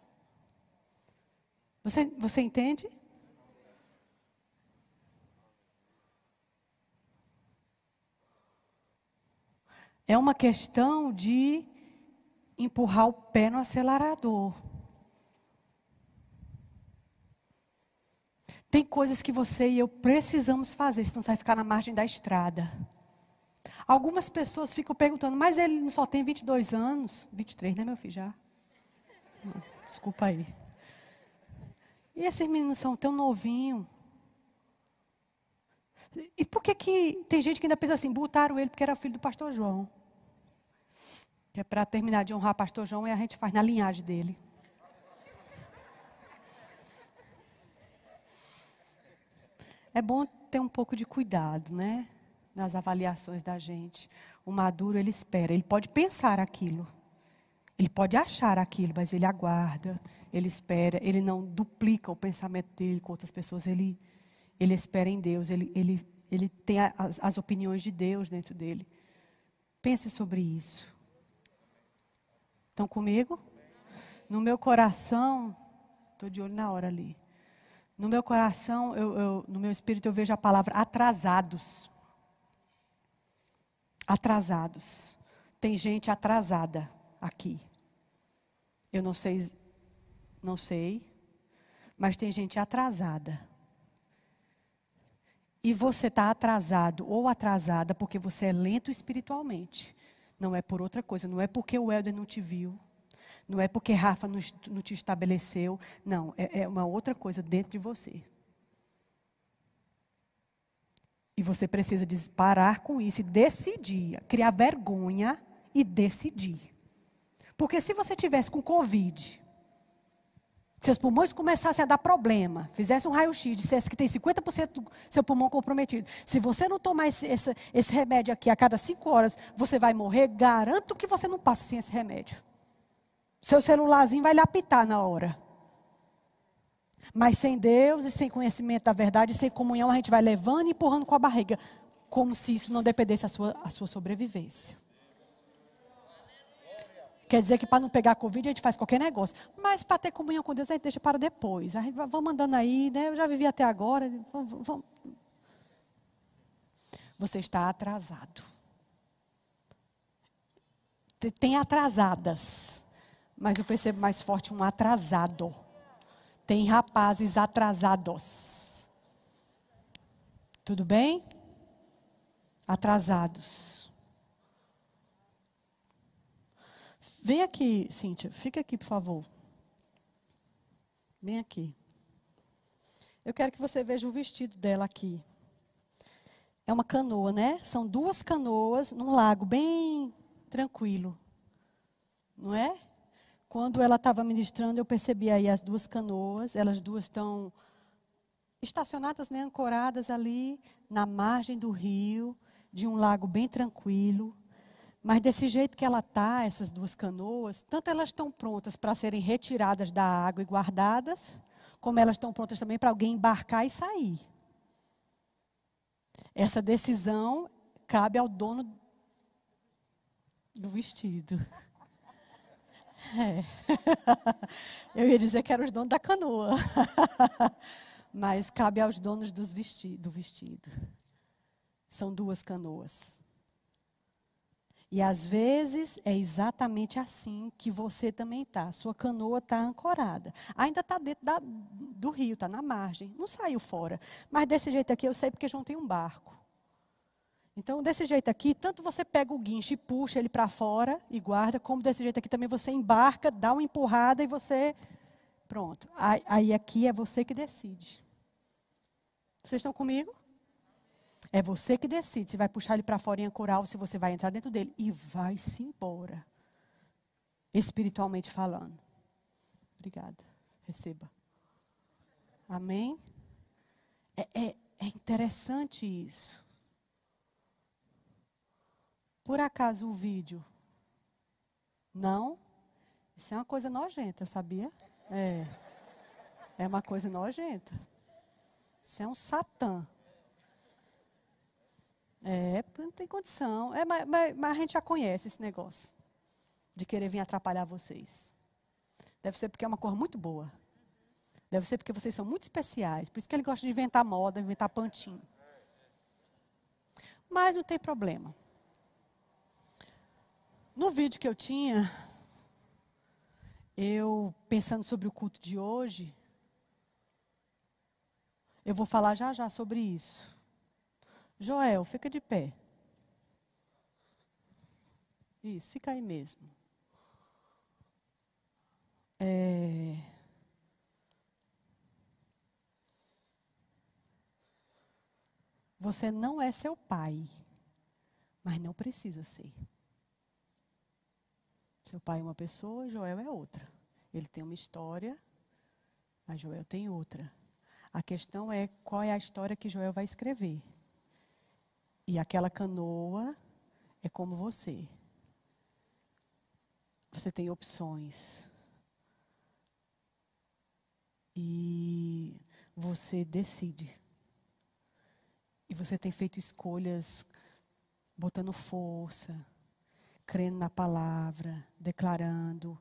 Speaker 1: Você entende? É uma questão de empurrar o pé no acelerador. Tem coisas que você e eu precisamos fazer, senão você vai ficar na margem da estrada. Algumas pessoas ficam perguntando, mas ele só tem 22 anos. 23, né, meu filho, já? Desculpa aí. E esses meninos são tão novinhos. E por que tem gente que ainda pensa assim, botaram ele porque era filho do pastor João? Que é para terminar de honrar o pastor João e a gente faz na linhagem dele. É bom ter um pouco de cuidado, né? nas avaliações da gente. O maduro, ele espera. Ele pode pensar aquilo. Ele pode achar aquilo, mas ele aguarda. Ele espera. Ele não duplica o pensamento dele com outras pessoas. Ele espera em Deus. Ele tem as opiniões de Deus dentro dele. Pense sobre isso. Estão comigo? No meu coração, estou de olho na hora ali. No meu coração, no meu espírito, eu vejo a palavra atrasados. Atrasados. Tem gente atrasada aqui. Eu não sei, mas tem gente atrasada. E você está atrasado ou atrasada porque você é lento espiritualmente. Não é por outra coisa, não é porque o Helder não te viu. Não é porque Rafa não te estabeleceu. Não, é uma outra coisa dentro de você. E você precisa parar com isso e decidir. Criar vergonha e decidir. Porque se você tivesse com Covid, seus pulmões começassem a dar problema, fizesse um raio-x, dissesse que tem 50% do seu pulmão comprometido. Se você não tomar esse remédio aqui a cada 5 horas, você vai morrer. Garanto que você não passa sem esse remédio. Seu celularzinho vai lhe apitar na hora. Mas sem Deus e sem conhecimento da verdade, sem comunhão, a gente vai levando e empurrando com a barriga. Como se isso não dependesse da sua sobrevivência. Quer dizer que para não pegar Covid a gente faz qualquer negócio. Mas para ter comunhão com Deus a gente deixa para depois. A gente vamos andando aí, né? Eu já vivi até agora. Vamos. Você está atrasado. Tem atrasadas. Mas eu percebo mais forte um atrasado. Tem rapazes atrasados. Tudo bem? Atrasados. Vem aqui, Cíntia. Fica aqui, por favor. Vem aqui. Eu quero que você veja o vestido dela aqui. É uma canoa, né? São 2 canoas num lago bem tranquilo. Não é? Quando ela estava ministrando, eu percebi aí as 2 canoas. Elas 2 estão estacionadas, né, ancoradas ali na margem do rio, de um lago bem tranquilo. Mas desse jeito que ela está, essas 2 canoas, tanto elas estão prontas para serem retiradas da água e guardadas, como elas estão prontas também para alguém embarcar e sair. Essa decisão cabe ao dono do vestido. É. Eu ia dizer que eram os donos da canoa. Mas cabe aos donos do vestido. São 2 canoas. E às vezes é exatamente assim que você também está. Sua canoa está ancorada. Ainda está dentro do rio, está na margem. Não saiu fora. Mas desse jeito aqui eu sei porque João tem um barco. Então desse jeito aqui, tanto você pega o guincho e puxa ele para fora e guarda, como desse jeito aqui também você embarca, dá uma empurrada e você... Pronto. Aí aqui é você que decide. Vocês estão comigo? É você que decide se vai puxar ele para fora e ancorar ou se você vai entrar dentro dele. E vai-se embora. Espiritualmente falando. Obrigada. Receba. Amém? É interessante isso. Por acaso o vídeo? Não? Isso é uma coisa nojenta, sabia? É uma coisa nojenta. Isso é um satã. Não tem condição. Mas a gente já conhece esse negócio. De querer vir atrapalhar vocês. Deve ser porque é uma cor muito boa. Deve ser porque vocês são muito especiais. Por isso que ele gosta de inventar moda, inventar pantinho. Mas não tem problema. No vídeo que eu tinha, eu pensando sobre o culto de hoje, eu vou falar já já sobre isso. Joel, fica de pé. Isso, fica aí mesmo. Você não é seu pai, mas não precisa ser. Seu pai é uma pessoa, Joel é outra. Ele tem uma história, mas Joel tem outra. A questão é qual é a história que Joel vai escrever. E aquela canoa é como você. Você tem opções. E você decide. E você tem feito escolhas botando força, crendo na palavra, declarando.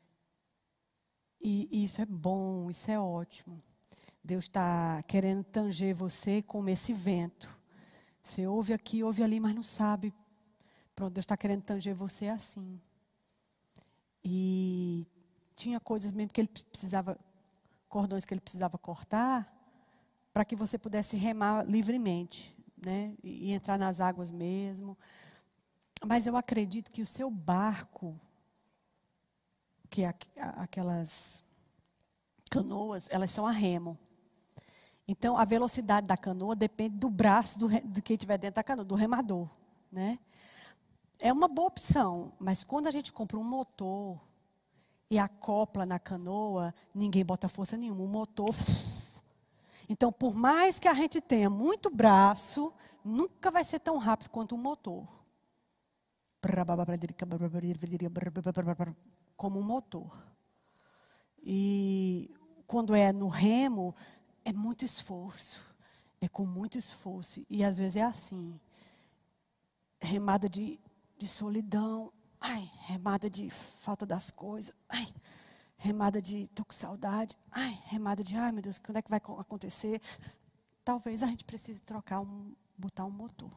Speaker 1: E isso é bom, isso é ótimo. Deus está querendo tanger você como esse vento. Você ouve aqui, ouve ali, mas não sabe. Pronto, Deus está querendo tanger você assim. E tinha coisas mesmo que ele precisava, cordões que ele precisava cortar, para que você pudesse remar livremente, né? E entrar nas águas mesmo. Mas eu acredito que o seu barco, que é aquelas canoas, elas são a remo. Então, a velocidade da canoa depende do braço de quem estiver dentro da canoa, do remador, né? É uma boa opção, mas quando a gente compra um motor e acopla na canoa, ninguém bota força nenhuma. O motor... Então, por mais que a gente tenha muito braço, nunca vai ser tão rápido quanto um motor. Como um motor. E quando é no remo, é muito esforço. É com muito esforço. E às vezes é assim. Remada de solidão. Ai, remada de falta das coisas. Ai, remada de tô com saudade. Ai, remada de ai meu Deus, quando é que vai acontecer? Talvez a gente precise botar um motor.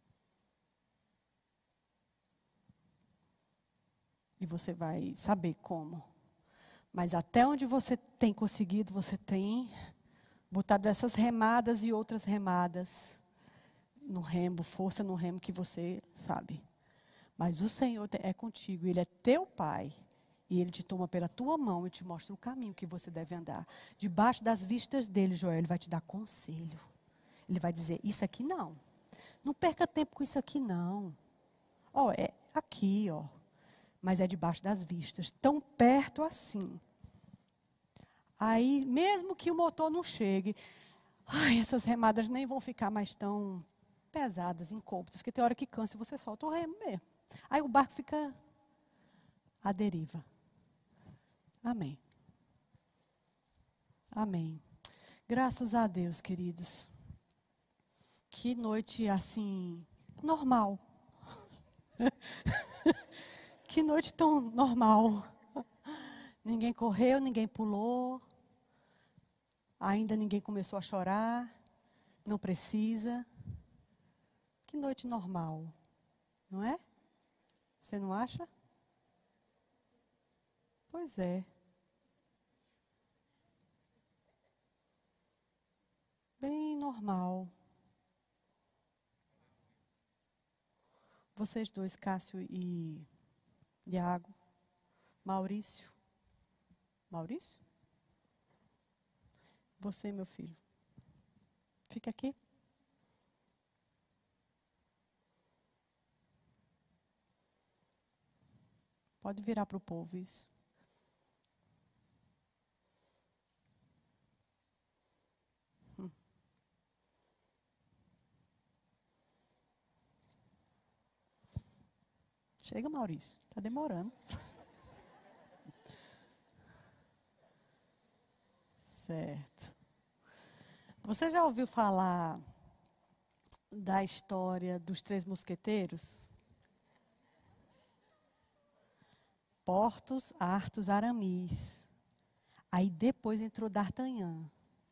Speaker 1: E você vai saber como. Mas até onde você tem conseguido, você tem botado essas remadas e outras remadas no remo, força no remo que você sabe. Mas o Senhor é contigo, Ele é teu Pai. E Ele te toma pela tua mão e te mostra o caminho que você deve andar. Debaixo das vistas dEle, Joel, Ele vai te dar conselho. Ele vai dizer, isso aqui não. Não perca tempo com isso aqui não. Ó, é aqui, ó. Mas é debaixo das vistas, tão perto assim. Aí, mesmo que o motor não chegue, ai, essas remadas nem vão ficar mais tão pesadas, incômodas, porque tem hora que cansa e você solta o remo mesmo. Aí o barco fica à deriva. Amém. Amém. Graças a Deus, queridos. Que noite assim, normal. Que noite tão normal. Ninguém correu, ninguém pulou. Ainda ninguém começou a chorar. Não precisa. Que noite normal. Não é? Você não acha? Pois é. Bem normal. Vocês dois, Cássio e Iago. Maurício. Maurício? Você, meu filho. Fica aqui. Pode virar para o povo isso. Chega, Maurício. Está demorando. Certo. Você já ouviu falar da história dos três mosqueteiros? Portos, Arthos, Aramis. Aí depois entrou D'Artagnan.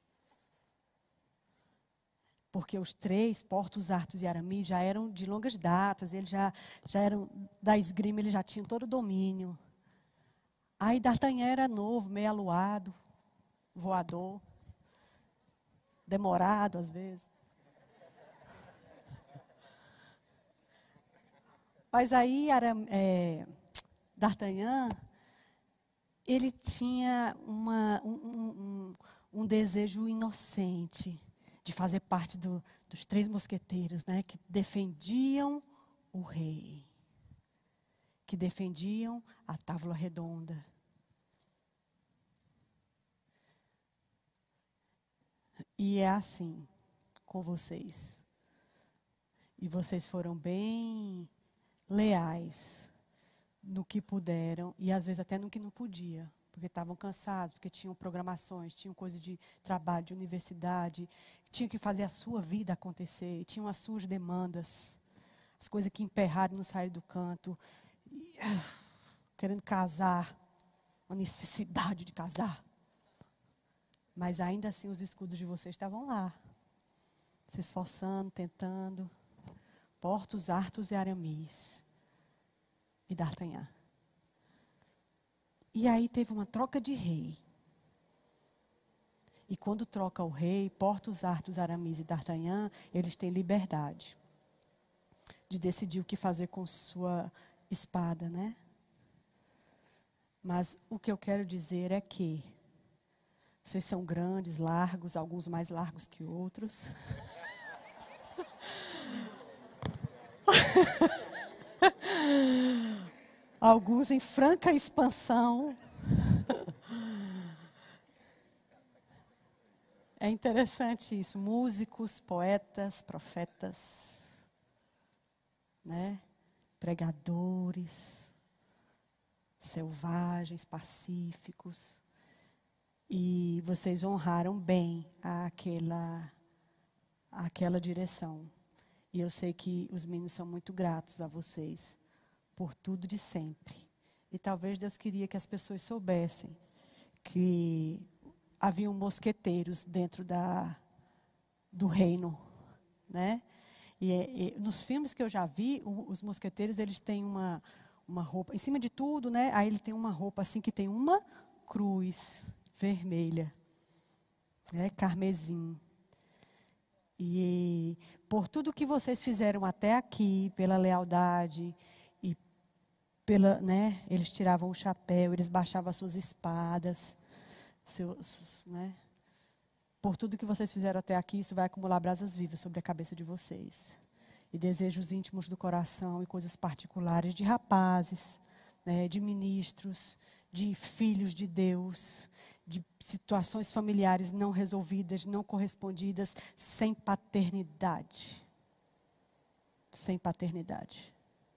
Speaker 1: Porque os três, Portos, Arthos e Aramis, já eram de longas datas, eles já eram da esgrima, eles já tinham todo o domínio. Aí D'Artagnan era novo, meio aluado, voador, demorado às vezes. Mas aí D'Artagnan, ele tinha um desejo inocente de fazer parte dos três mosqueteiros, né, que defendiam o rei, que defendiam a tábua redonda. E é assim com vocês. E vocês foram bem leais no que puderam e às vezes até no que não podia, porque estavam cansados, porque tinham programações, tinham coisas de trabalho, de universidade, tinham que fazer a sua vida acontecer, tinham as suas demandas, as coisas que emperraram e não saíram do canto, querendo casar, uma necessidade de casar. Mas ainda assim os escudos de vocês estavam lá, se esforçando, tentando. Portos, Arthos e Aramis e D'Artagnan. E aí teve uma troca de rei. E quando troca o rei, Portos, Arthos, Aramis e D'Artagnan, eles têm liberdade de decidir o que fazer com sua espada, né? Mas o que eu quero dizer é que vocês são grandes, largos, alguns mais largos que outros. Alguns em franca expansão. É interessante isso. Músicos, poetas, profetas, né? Pregadores, selvagens, pacíficos. E vocês honraram bem aquela direção. E eu sei que os meninos são muito gratos a vocês por tudo de sempre. E talvez Deus queria que as pessoas soubessem que haviam mosqueteiros dentro do reino, né? E nos filmes que eu já vi, os mosqueteiros, eles têm uma roupa, em cima de tudo, né? Aí ele tem uma roupa assim que tem uma cruz vermelha, né? Carmesim. E por tudo que vocês fizeram até aqui, pela lealdade e né? Eles tiravam o chapéu, eles baixavam as suas espadas, né? Por tudo que vocês fizeram até aqui, isso vai acumular brasas vivas sobre a cabeça de vocês. E desejos íntimos do coração e coisas particulares de rapazes, né? De ministros, de filhos de Deus, de situações familiares não resolvidas, não correspondidas, sem paternidade. Sem paternidade.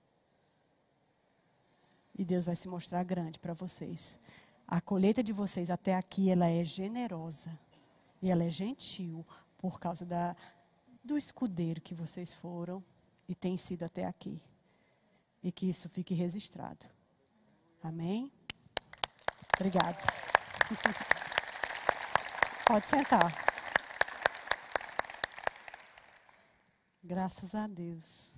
Speaker 1: E Deus vai se mostrar grande para vocês. A colheita de vocês até aqui, ela é generosa. E ela é gentil por causa do escudeiro que vocês foram e têm sido até aqui. E que isso fique registrado. Amém? Obrigada. Pode sentar. Graças a Deus.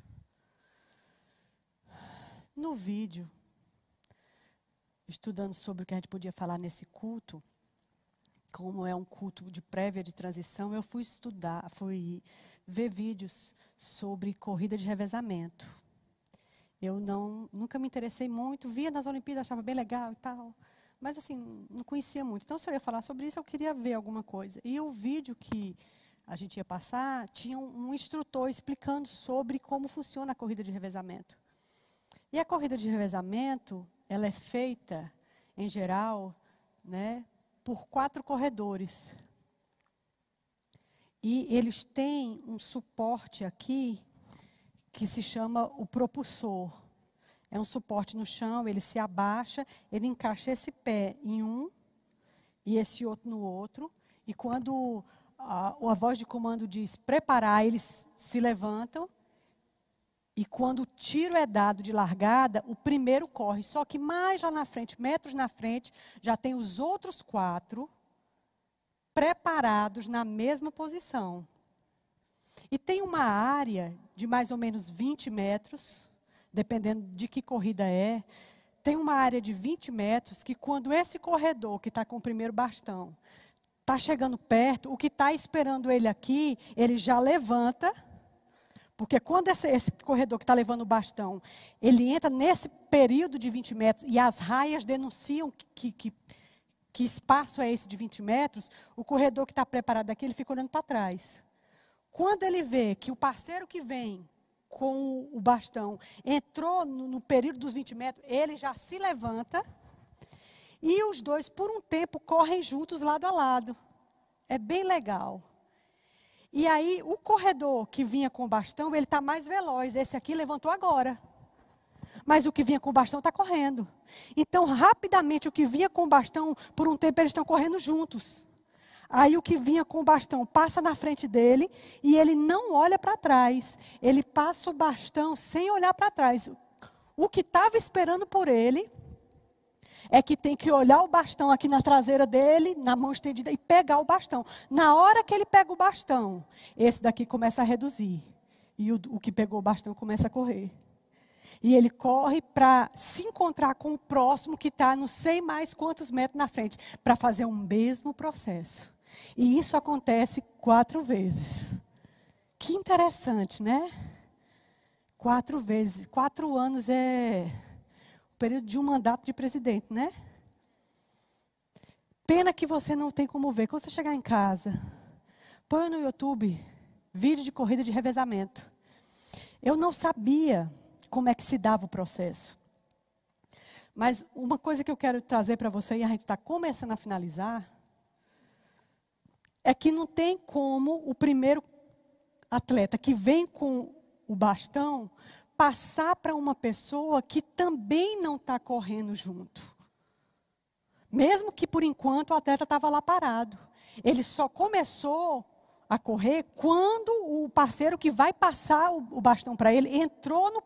Speaker 1: No vídeo, estudando sobre o que a gente podia falar nesse culto, como é um culto de prévia de transição, eu fui ver vídeos sobre corrida de revezamento. Eu nunca me interessei muito, via nas Olimpíadas, achava bem legal e tal, mas assim, não conhecia muito. Então, se eu ia falar sobre isso, eu queria ver alguma coisa. E o vídeo que a gente ia passar, tinha um instrutor explicando sobre como funciona a corrida de revezamento. E a corrida de revezamento, ela é feita, em geral, né, por 4 corredores. E eles têm um suporte aqui que se chama o propulsor. É um suporte no chão, ele se abaixa, ele encaixa esse pé em um e esse outro no outro. E quando a voz de comando diz preparar, eles se levantam. E quando o tiro é dado de largada, o primeiro corre. Só que mais lá na frente, metros na frente, já tem os outros 4 preparados na mesma posição. E tem uma área de mais ou menos 20 metros, dependendo de que corrida é. Tem uma área de 20 metros que quando esse corredor que está com o primeiro bastão está chegando perto, o que está esperando ele aqui, ele já levanta. Porque quando esse corredor que está levando o bastão, ele entra nesse período de 20 metros e as raias denunciam que espaço é esse de 20 metros, o corredor que está preparado aqui, ele fica olhando para trás. Quando ele vê que o parceiro que vem com o bastão entrou no período dos 20 metros, ele já se levanta e os dois, por um tempo, correm juntos lado a lado. É bem legal.
Speaker 2: E aí, o corredor que vinha com o bastão, ele está mais veloz. Esse aqui levantou agora. Mas o que vinha com o bastão está correndo. Então, rapidamente, o que vinha com o bastão, por um tempo eles estão correndo juntos. Aí o que vinha com o bastão passa na frente dele e ele não olha para trás. Ele passa o bastão sem olhar para trás. O que estava esperando por ele é que tem que olhar o bastão aqui na traseira dele, na mão estendida, e pegar o bastão. Na hora que ele pega o bastão, esse daqui começa a reduzir. E o que pegou o bastão começa a correr. E ele corre para se encontrar com o próximo que está não sei mais quantos metros na frente, para fazer o mesmo processo. E isso acontece 4 vezes. Que interessante, né? 4 vezes. 4 anos é o período de um mandato de presidente, né? Pena que você não tem como ver. Quando você chegar em casa, põe no YouTube vídeo de corrida de revezamento. Eu não sabia como é que se dava o processo. Mas uma coisa que eu quero trazer para você, e a gente está começando a finalizar, é que não tem como o primeiro atleta que vem com o bastão passar para uma pessoa que também não está correndo junto. Mesmo que por enquanto o atleta estava lá parado. Ele só começou a correr quando o parceiro que vai passar o bastão para ele entrou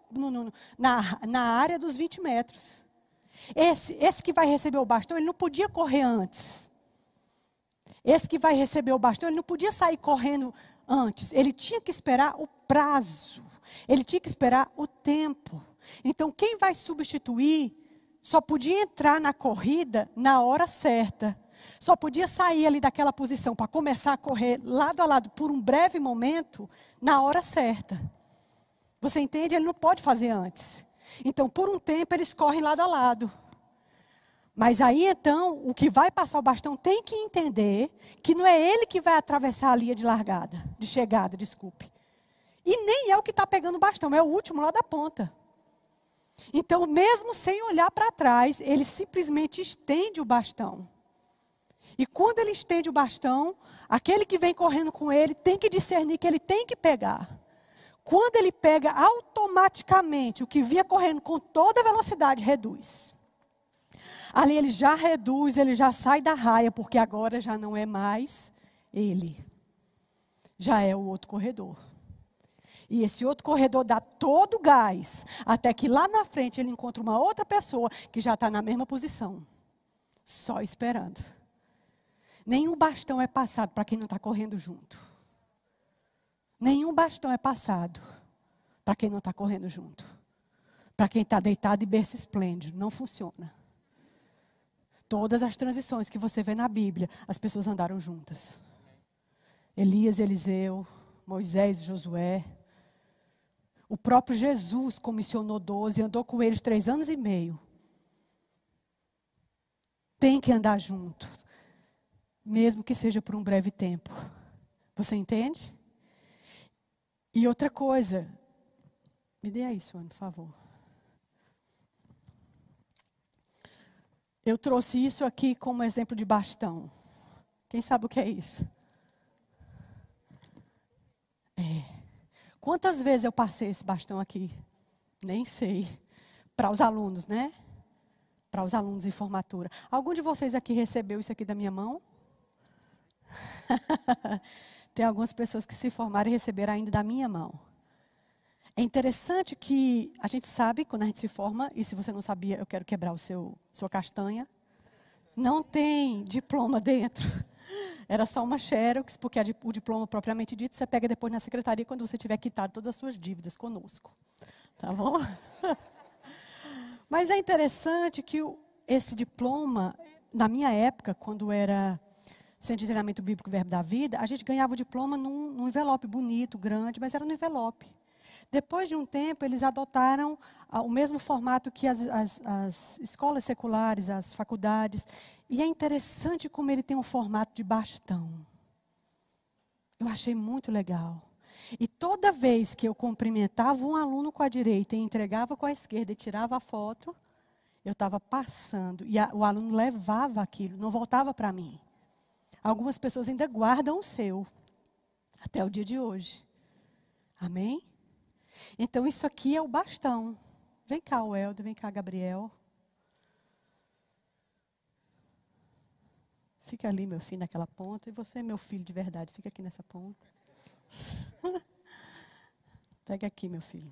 Speaker 2: na área dos 20 metros. Esse que vai receber o bastão, ele não podia correr antes. Esse que vai receber o bastão, ele não podia sair correndo antes. Ele tinha que esperar o prazo. Ele tinha que esperar o tempo. Então, quem vai substituir só podia entrar na corrida na hora certa. Só podia sair ali daquela posição para começar a correr lado a lado por um breve momento na hora certa. Você entende? Ele não pode fazer antes. Então, por um tempo, eles correm lado a lado. Mas aí, então, o que vai passar o bastão tem que entender que não é ele que vai atravessar a linha de largada, de chegada, desculpe. E nem é o que está pegando o bastão, é o último lá da ponta. Então, mesmo sem olhar para trás, ele simplesmente estende o bastão. E quando ele estende o bastão, aquele que vem correndo com ele tem que discernir que ele tem que pegar. Quando ele pega, automaticamente, o que vinha correndo com toda velocidade reduz. Ali ele já reduz, ele já sai da raia, porque agora já não é mais ele. Já é o outro corredor. E esse outro corredor dá todo o gás, até que lá na frente ele encontra uma outra pessoa que já está na mesma posição. Só esperando. Nenhum bastão é passado para quem não está correndo junto. Nenhum bastão é passado para quem não está correndo junto. Para quem está deitado e berço esplêndido. Não funciona. Todas as transições que você vê na Bíblia, as pessoas andaram juntas. Elias e Eliseu, Moisés e Josué. O próprio Jesus comissionou 12 e andou com eles 3 anos e meio. Tem que andar junto. Mesmo que seja por um breve tempo. Você entende? E outra coisa. Me dê aí, Suane, por favor. Eu trouxe isso aqui como exemplo de bastão. Quem sabe o que é isso? Quantas vezes eu passei esse bastão aqui? Nem sei. Para os alunos, né? Para os alunos em formatura. Algum de vocês aqui recebeu isso aqui da minha mão? Tem algumas pessoas que se formaram e receberam ainda da minha mão. É interessante que a gente sabe quando a gente se forma, e se você não sabia, eu quero quebrar sua castanha. Não tem diploma dentro. Era só uma xerox, porque o diploma propriamente dito você pega depois na secretaria quando você tiver quitado todas as suas dívidas conosco. Tá bom? Mas é interessante que esse diploma, na minha época, quando era Centro de Treinamento Bíblico Verbo da Vida, a gente ganhava o diploma num envelope bonito, grande, mas era no envelope. Depois de um tempo, eles adotaram o mesmo formato que as escolas seculares, as faculdades. E é interessante como ele tem um formato de bastão. Eu achei muito legal. E toda vez que eu cumprimentava um aluno com a direita e entregava com a esquerda e tirava a foto, eu estava passando. E o aluno levava aquilo, não voltava para mim. Algumas pessoas ainda guardam o seu. Até o dia de hoje. Amém? Então, isso aqui é o bastão. Vem cá, Welder, vem cá, Gabriel. Fica ali, meu filho, naquela ponta. E você, meu filho de verdade, fica aqui nessa ponta. Pega aqui, meu filho.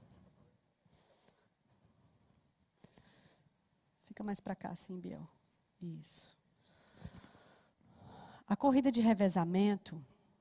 Speaker 2: Fica mais para cá, assim, Biel. Isso. A corrida de revezamento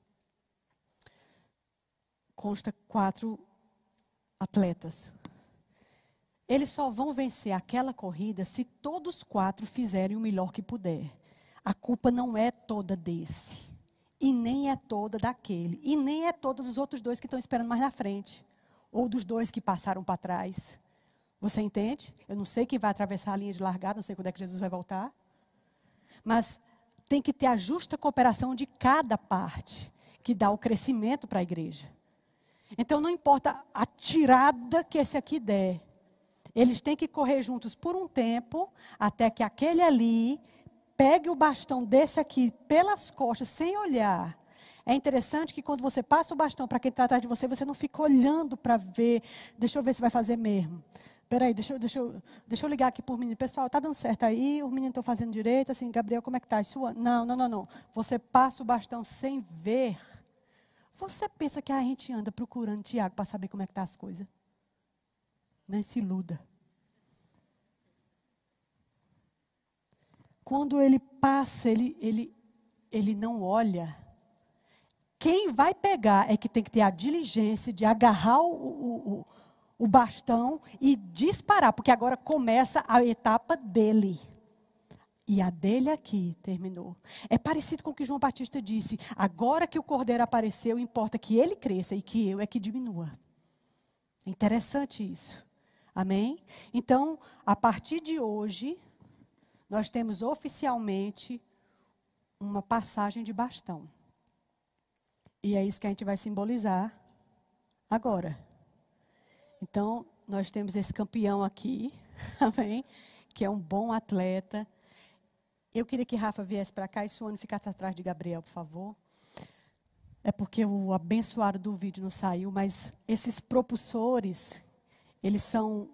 Speaker 2: consta 4 atletas. Eles só vão vencer aquela corrida se todos 4 fizerem o melhor que puder. A culpa não é toda desse. E nem é toda daquele. E nem é toda dos outros 2 que estão esperando mais na frente. Ou dos 2 que passaram para trás. Você entende? Eu não sei quem vai atravessar a linha de largada, não sei quando é que Jesus vai voltar. Mas tem que ter a justa cooperação de cada parte, que dá o crescimento para a igreja. Então não importa a tirada que esse aqui der. Eles têm que correr juntos por um tempo, até que aquele ali pegue o bastão desse aqui pelas costas, sem olhar. É interessante que quando você passa o bastão para quem está atrás de você, você não fica olhando para ver, deixa eu ver se vai fazer mesmo. Peraí, deixa eu ligar aqui por menino. Pessoal, está dando certo aí? Os meninos estão fazendo direito? Assim, Gabriel, como é que está? Não. Você passa o bastão sem ver. Você pensa que a gente anda procurando Tiago para saber como é que estão as coisas? Nem se iluda. Quando ele passa, ele não olha. Quem vai pegar é que tem que ter a diligência de agarrar o bastão e disparar, porque agora começa a etapa dele. E a dele aqui terminou. É parecido com o que João Batista disse. Agora que o Cordeiro apareceu, importa que ele cresça e que eu é que diminua. É interessante isso. Amém? Então, a partir de hoje, nós temos oficialmente uma passagem de bastão. E é isso que a gente vai simbolizar agora. Então, nós temos esse campeão aqui, amém? Que é um bom atleta. Eu queria que Rafa viesse para cá e Suane ficasse atrás de Gabriel, por favor. É porque o abençoado do vídeo não saiu, mas esses propulsores, eles são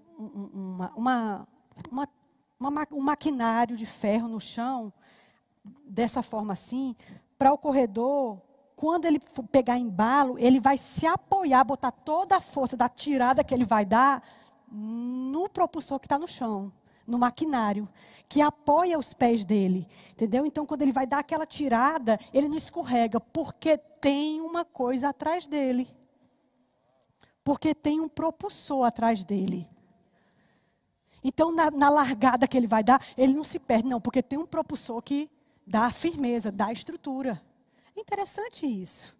Speaker 2: um maquinário de ferro no chão, dessa forma assim, para o corredor, quando ele pegar embalo, ele vai se apoiar, botar toda a força da tirada que ele vai dar no propulsor que está no chão, no maquinário, que apoia os pés dele, entendeu? Então, quando ele vai dar aquela tirada, ele não escorrega, porque tem uma coisa atrás dele. Porque tem um propulsor atrás dele. Então, na largada que ele vai dar, ele não se perde, não, porque tem um propulsor que dá a firmeza, dá a estrutura. É interessante isso.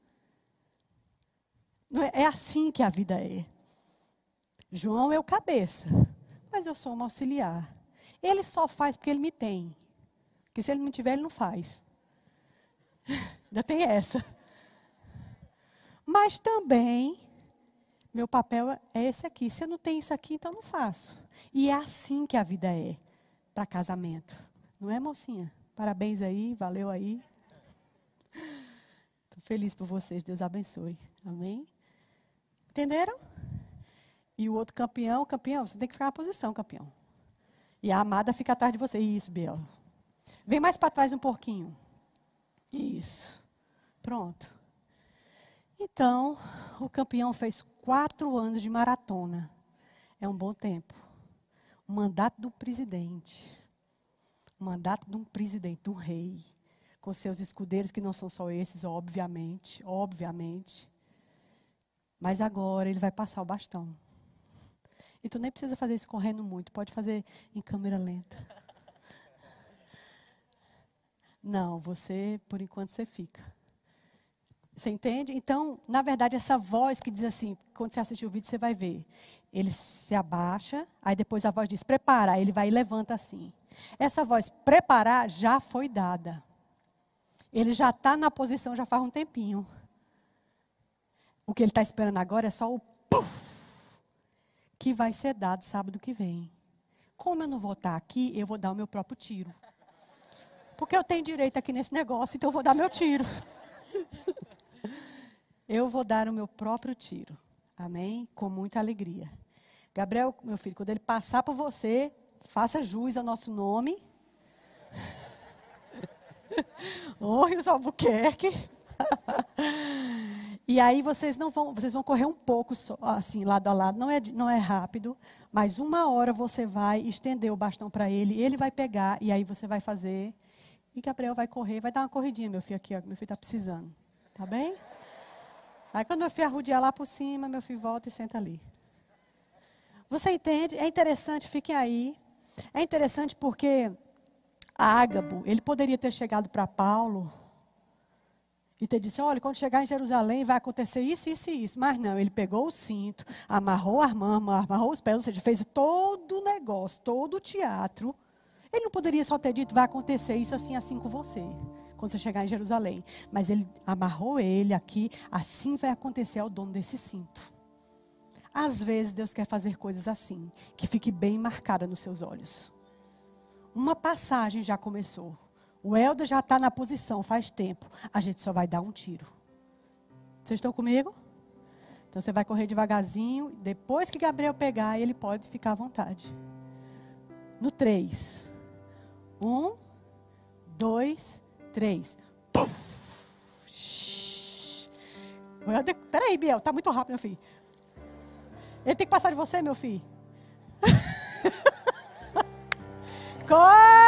Speaker 2: É assim que a vida é. João é o cabeça, mas eu sou um auxiliar. Ele só faz porque ele me tem. Porque se ele não tiver, ele não faz. Ainda tem essa. Mas também, meu papel é esse aqui. Se eu não tenho isso aqui, então eu não faço. E é assim que a vida é para casamento. Não é, mocinha? Parabéns aí, valeu aí. Estou feliz por vocês, Deus abençoe. Amém? Entenderam? E o outro campeão, você tem que ficar na posição, campeão. E a amada fica atrás de você. Isso, Biel. Vem mais para trás um pouquinho. Isso. Pronto. Então, o campeão fez 4 anos de maratona. É um bom tempo. O mandato de um presidente. O mandato de um presidente, de um rei. Com seus escudeiros, que não são só esses, obviamente. Mas agora ele vai passar o bastão. E tu nem precisa fazer isso correndo muito. Pode fazer em câmera lenta. Não, você, por enquanto, você fica. Você entende? Então, na verdade, essa voz que diz assim, quando você assistir o vídeo, você vai ver. Ele se abaixa, aí depois a voz diz, prepara. Aí ele vai e levanta assim. Essa voz, preparar, já foi dada. Ele já está na posição, já faz um tempinho. O que ele está esperando agora é só o puff, que vai ser dado sábado que vem. Como eu não vou estar aqui, eu vou dar o meu próprio tiro. Porque eu tenho direito aqui nesse negócio, então eu vou dar meu tiro. eu vou dar o meu próprio tiro. Amém? Com muita alegria. Gabriel, meu filho, quando ele passar por você, faça jus ao nosso nome. Honre os Albuquerque. E aí vocês vão correr um pouco, assim, lado a lado. Não é rápido, mas 1 hora você vai estender o bastão para ele, ele vai pegar, e aí você vai fazer. E Gabriel vai correr, vai dar uma corridinha, meu filho, aqui, ó, meu filho está precisando. Tá bem? Aí quando meu filho arrodear lá por cima, meu filho volta e senta ali. Você entende? É interessante, fiquem aí. É interessante porque Ágabo, ele poderia ter chegado para Paulo e ter dito, olha, quando chegar em Jerusalém vai acontecer isso, isso e isso. Mas não, ele pegou o cinto, amarrou a mão, amarrou os pés, ou seja, fez todo o negócio, todo o teatro. Ele não poderia só ter dito, vai acontecer isso assim, assim com você, quando você chegar em Jerusalém. Mas ele amarrou ele aqui, assim vai acontecer ao dono desse cinto. Às vezes Deus quer fazer coisas assim, que fique bem marcada nos seus olhos. Uma passagem já começou. O Helder já está na posição faz tempo. A gente só vai dar um tiro. Vocês estão comigo? Então você vai correr devagarzinho. Depois que Gabriel pegar, ele pode ficar à vontade. No 3. 1, 2, 3. Peraí, Biel, está muito rápido, meu filho. Ele tem que passar de você, meu filho. Corre!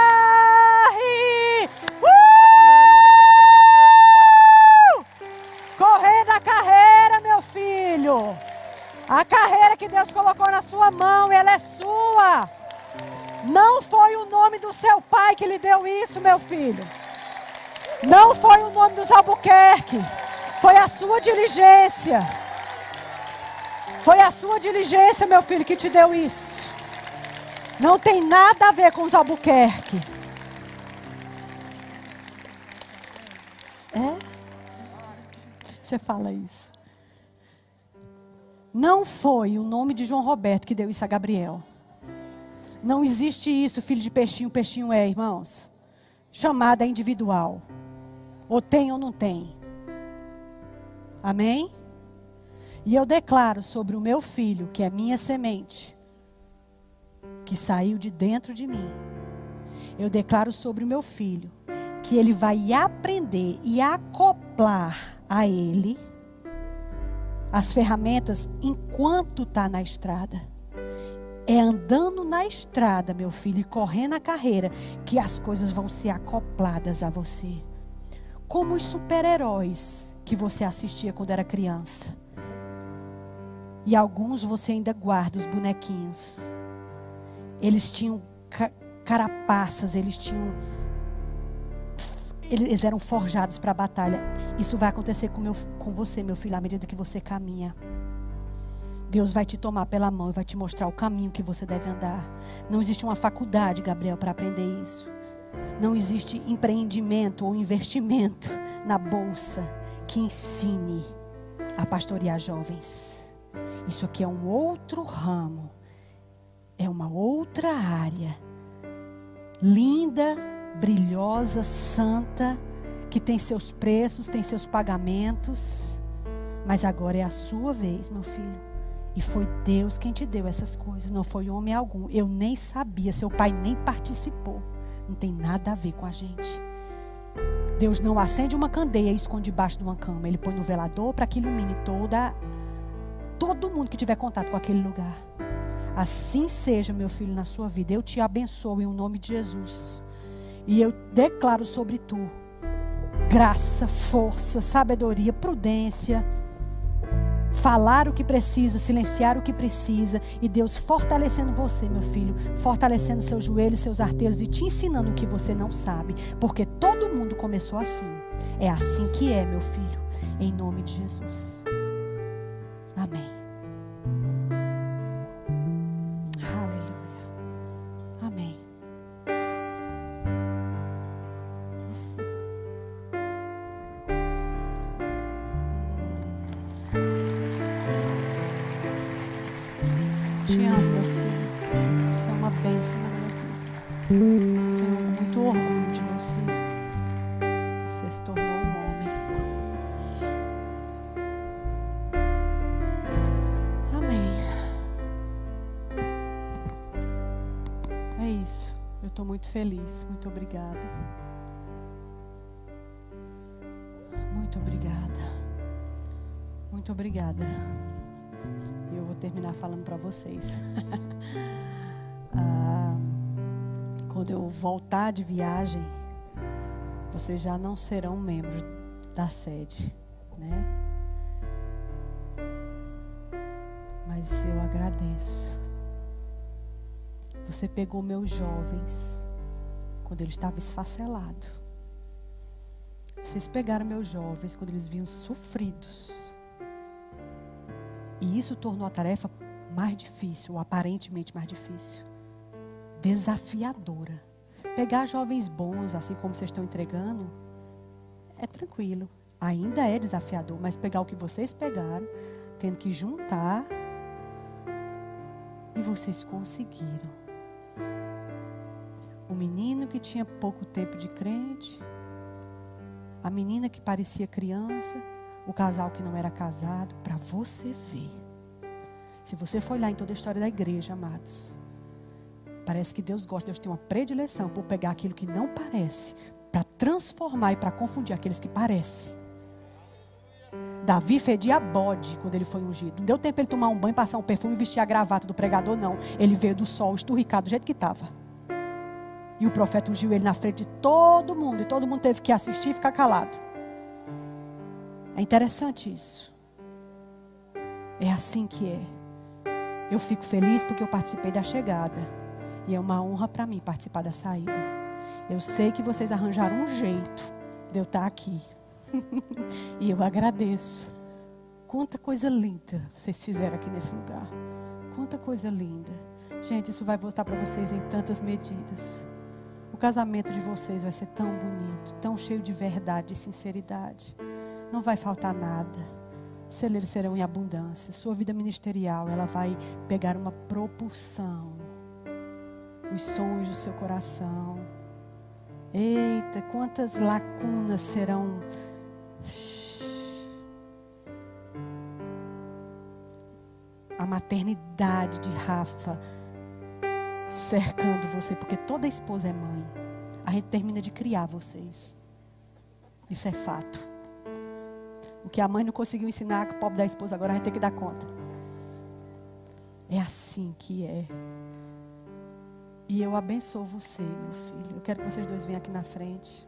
Speaker 2: Correr na carreira, meu filho. A carreira que Deus colocou na sua mão, ela é sua. Não foi o nome do seu pai que lhe deu isso, meu filho. Não foi o nome dos Albuquerque. Foi a sua diligência. Foi a sua diligência, meu filho, que te deu isso. Não tem nada a ver com os Albuquerque. É? Você fala isso. Não foi o nome de João Roberto que deu isso a Gabriel. Não existe isso, filho de peixinho, peixinho é, irmãos. Chamada individual. Ou tem ou não tem. Amém? E eu declaro sobre o meu filho, que é minha semente, que saiu de dentro de mim. Eu declaro sobre o meu filho, que ele vai aprender e acoplar a ele as ferramentas enquanto está na estrada. É andando na estrada, meu filho, e correndo a carreira, que as coisas vão ser acopladas a você. Como os super-heróis que você assistia quando era criança. E alguns você ainda guarda, os bonequinhos. Eles tinham carapaças, eles eram forjados para a batalha. Isso vai acontecer com você, meu filho, à medida que você caminha. Deus vai te tomar pela mão e vai te mostrar o caminho que você deve andar. Não existe uma faculdade, Gabriel, para aprender isso. Não existe empreendimento ou investimento na bolsa que ensine a pastorear jovens. Isso aqui é um outro ramo. É uma outra área. Linda, brilhosa, santa, que tem seus preços, tem seus pagamentos. Mas agora é a sua vez, meu filho. E foi Deus quem te deu essas coisas, não foi homem algum. Eu nem sabia, seu pai nem participou. Não tem nada a ver com a gente. Deus não acende uma candeia e esconde debaixo de uma cama. Ele põe no velador para que ilumine todo mundo que tiver contato com aquele lugar. Assim seja, meu filho, na sua vida. Eu te abençoo em nome de Jesus. E eu declaro sobre tu graça, força, sabedoria, prudência. Falar o que precisa, silenciar o que precisa. E Deus fortalecendo você, meu filho. Fortalecendo seus joelhos, seus arteiros e te ensinando o que você não sabe. Porque todo mundo começou assim. É assim que é, meu filho. Em nome de Jesus. Amém. Aleluia. Amém. Te amo, meu filho. Você é uma bênção na minha vida. Tenho muito orgulho de você. Você se tornou um homem. estou muito feliz. Muito obrigada. Muito obrigada. Muito obrigada. E eu vou terminar falando para vocês. Quando eu voltar de viagem, vocês já não serão membros da sede, né? Mas eu agradeço. Você pegou meus jovens quando ele estava esfacelado. Vocês pegaram meus jovens quando eles vinham sofridos. E isso tornou a tarefa mais difícil, ou aparentemente mais difícil. Desafiadora. Pegar jovens bons, assim como vocês estão entregando, é tranquilo. Ainda é desafiador, mas pegar o que vocês pegaram, tendo que juntar, e vocês conseguiram. O menino que tinha pouco tempo de crente, a menina que parecia criança, o casal que não era casado, para você ver. Se você for olhar em toda a história da igreja, amados, parece que Deus tem uma predileção por pegar aquilo que não parece, para transformar e para confundir aqueles que parecem. Davi fedia bode quando ele foi ungido. Não deu tempo ele tomar um banho, passar um perfume e vestir a gravata do pregador, não. Ele veio do sol esturricado do jeito que estava. E o profeta ungiu ele na frente de todo mundo. E todo mundo teve que assistir e ficar calado. É interessante isso. É assim que é. Eu fico feliz porque eu participei da chegada. E é uma honra para mim participar da saída. Eu sei que vocês arranjaram um jeito de eu estar aqui. E eu agradeço. Quanta coisa linda vocês fizeram aqui nesse lugar. Quanta coisa linda. Gente, isso vai voltar para vocês em tantas medidas. O casamento de vocês vai ser tão bonito, tão cheio de verdade e sinceridade. Não vai faltar nada. Os celeiros serão em abundância. Sua vida ministerial, ela vai pegar uma propulsão. Os sonhos do seu coração. Eita, quantas lacunas serão... A maternidade de Rafa cercando você, porque toda esposa é mãe. A gente termina de criar vocês. Isso é fato. O que a mãe não conseguiu ensinar, que o pobre da esposa agora a gente tem que dar conta. É assim que é. E eu abençoo você, meu filho. Eu quero que vocês dois venham aqui na frente.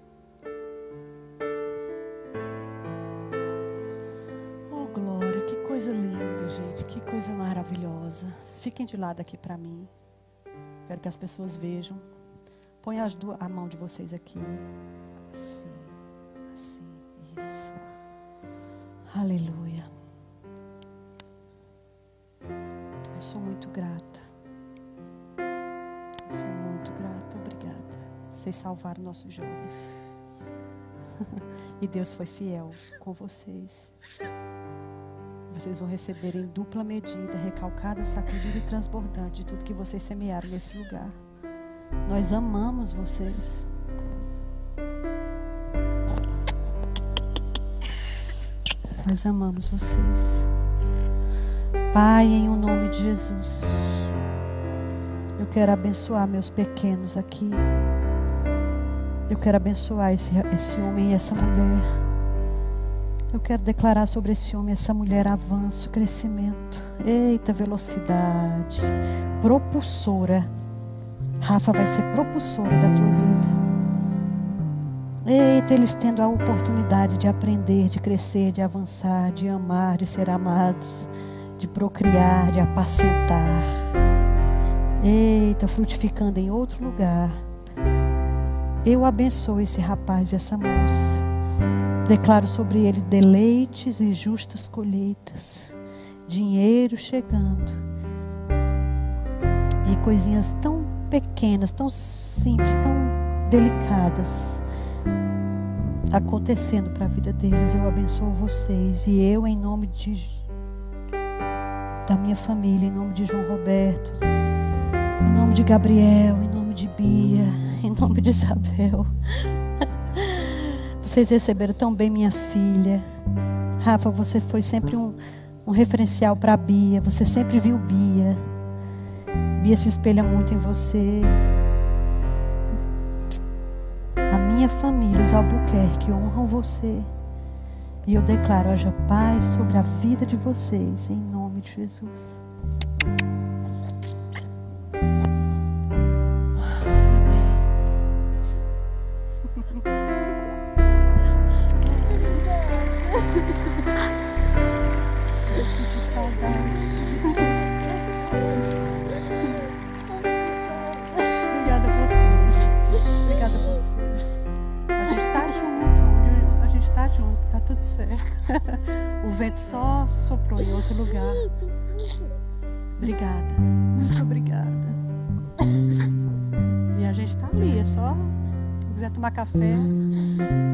Speaker 2: Oh, glória, que coisa linda, gente. Que coisa maravilhosa. Fiquem de lado aqui para mim. Quero que as pessoas vejam. Põe a mão de vocês aqui. Assim, assim, isso. Aleluia. Eu sou muito grata. Eu sou muito grata. Obrigada. Vocês salvaram nossos jovens. E Deus foi fiel com vocês. Vocês vão receber em dupla medida, recalcada, sacudida e transbordante de tudo que vocês semearam nesse lugar. Nós amamos vocês. Nós amamos vocês. Pai, em o nome de Jesus, eu quero abençoar meus pequenos aqui. Eu quero abençoar esse homem e essa mulher. Eu quero declarar sobre esse homem e essa mulher avanço, crescimento. Eita, velocidade. Propulsora. Rafa vai ser propulsora da tua vida. Eita, eles tendo a oportunidade de aprender, de crescer, de avançar, de amar, de ser amados, de procriar, de apacentar. Eita, frutificando em outro lugar. Eu abençoo esse rapaz e essa moça. Declaro sobre eles deleites e justas colheitas. Dinheiro chegando. E coisinhas tão pequenas, tão simples, tão delicadas acontecendo para a vida deles. Eu abençoo vocês. E eu, em nome da minha família, em nome de João Roberto, em nome de Gabriel, em nome de Bia, em nome de Isabel. Vocês receberam tão bem minha filha. Rafa, você foi sempre um referencial para a Bia. Você sempre viu Bia. Bia se espelha muito em você. minha família, os Albuquerque, honram você. E eu declaro, haja paz sobre a vida de vocês, em nome de Jesus. Eu senti saudade. Obrigada a você. Obrigada a vocês. A gente está junto. A gente está junto. Está tudo certo. O vento só soprou em outro lugar. Obrigada. Muito obrigada. E a gente está ali. É só... Se quiser tomar café,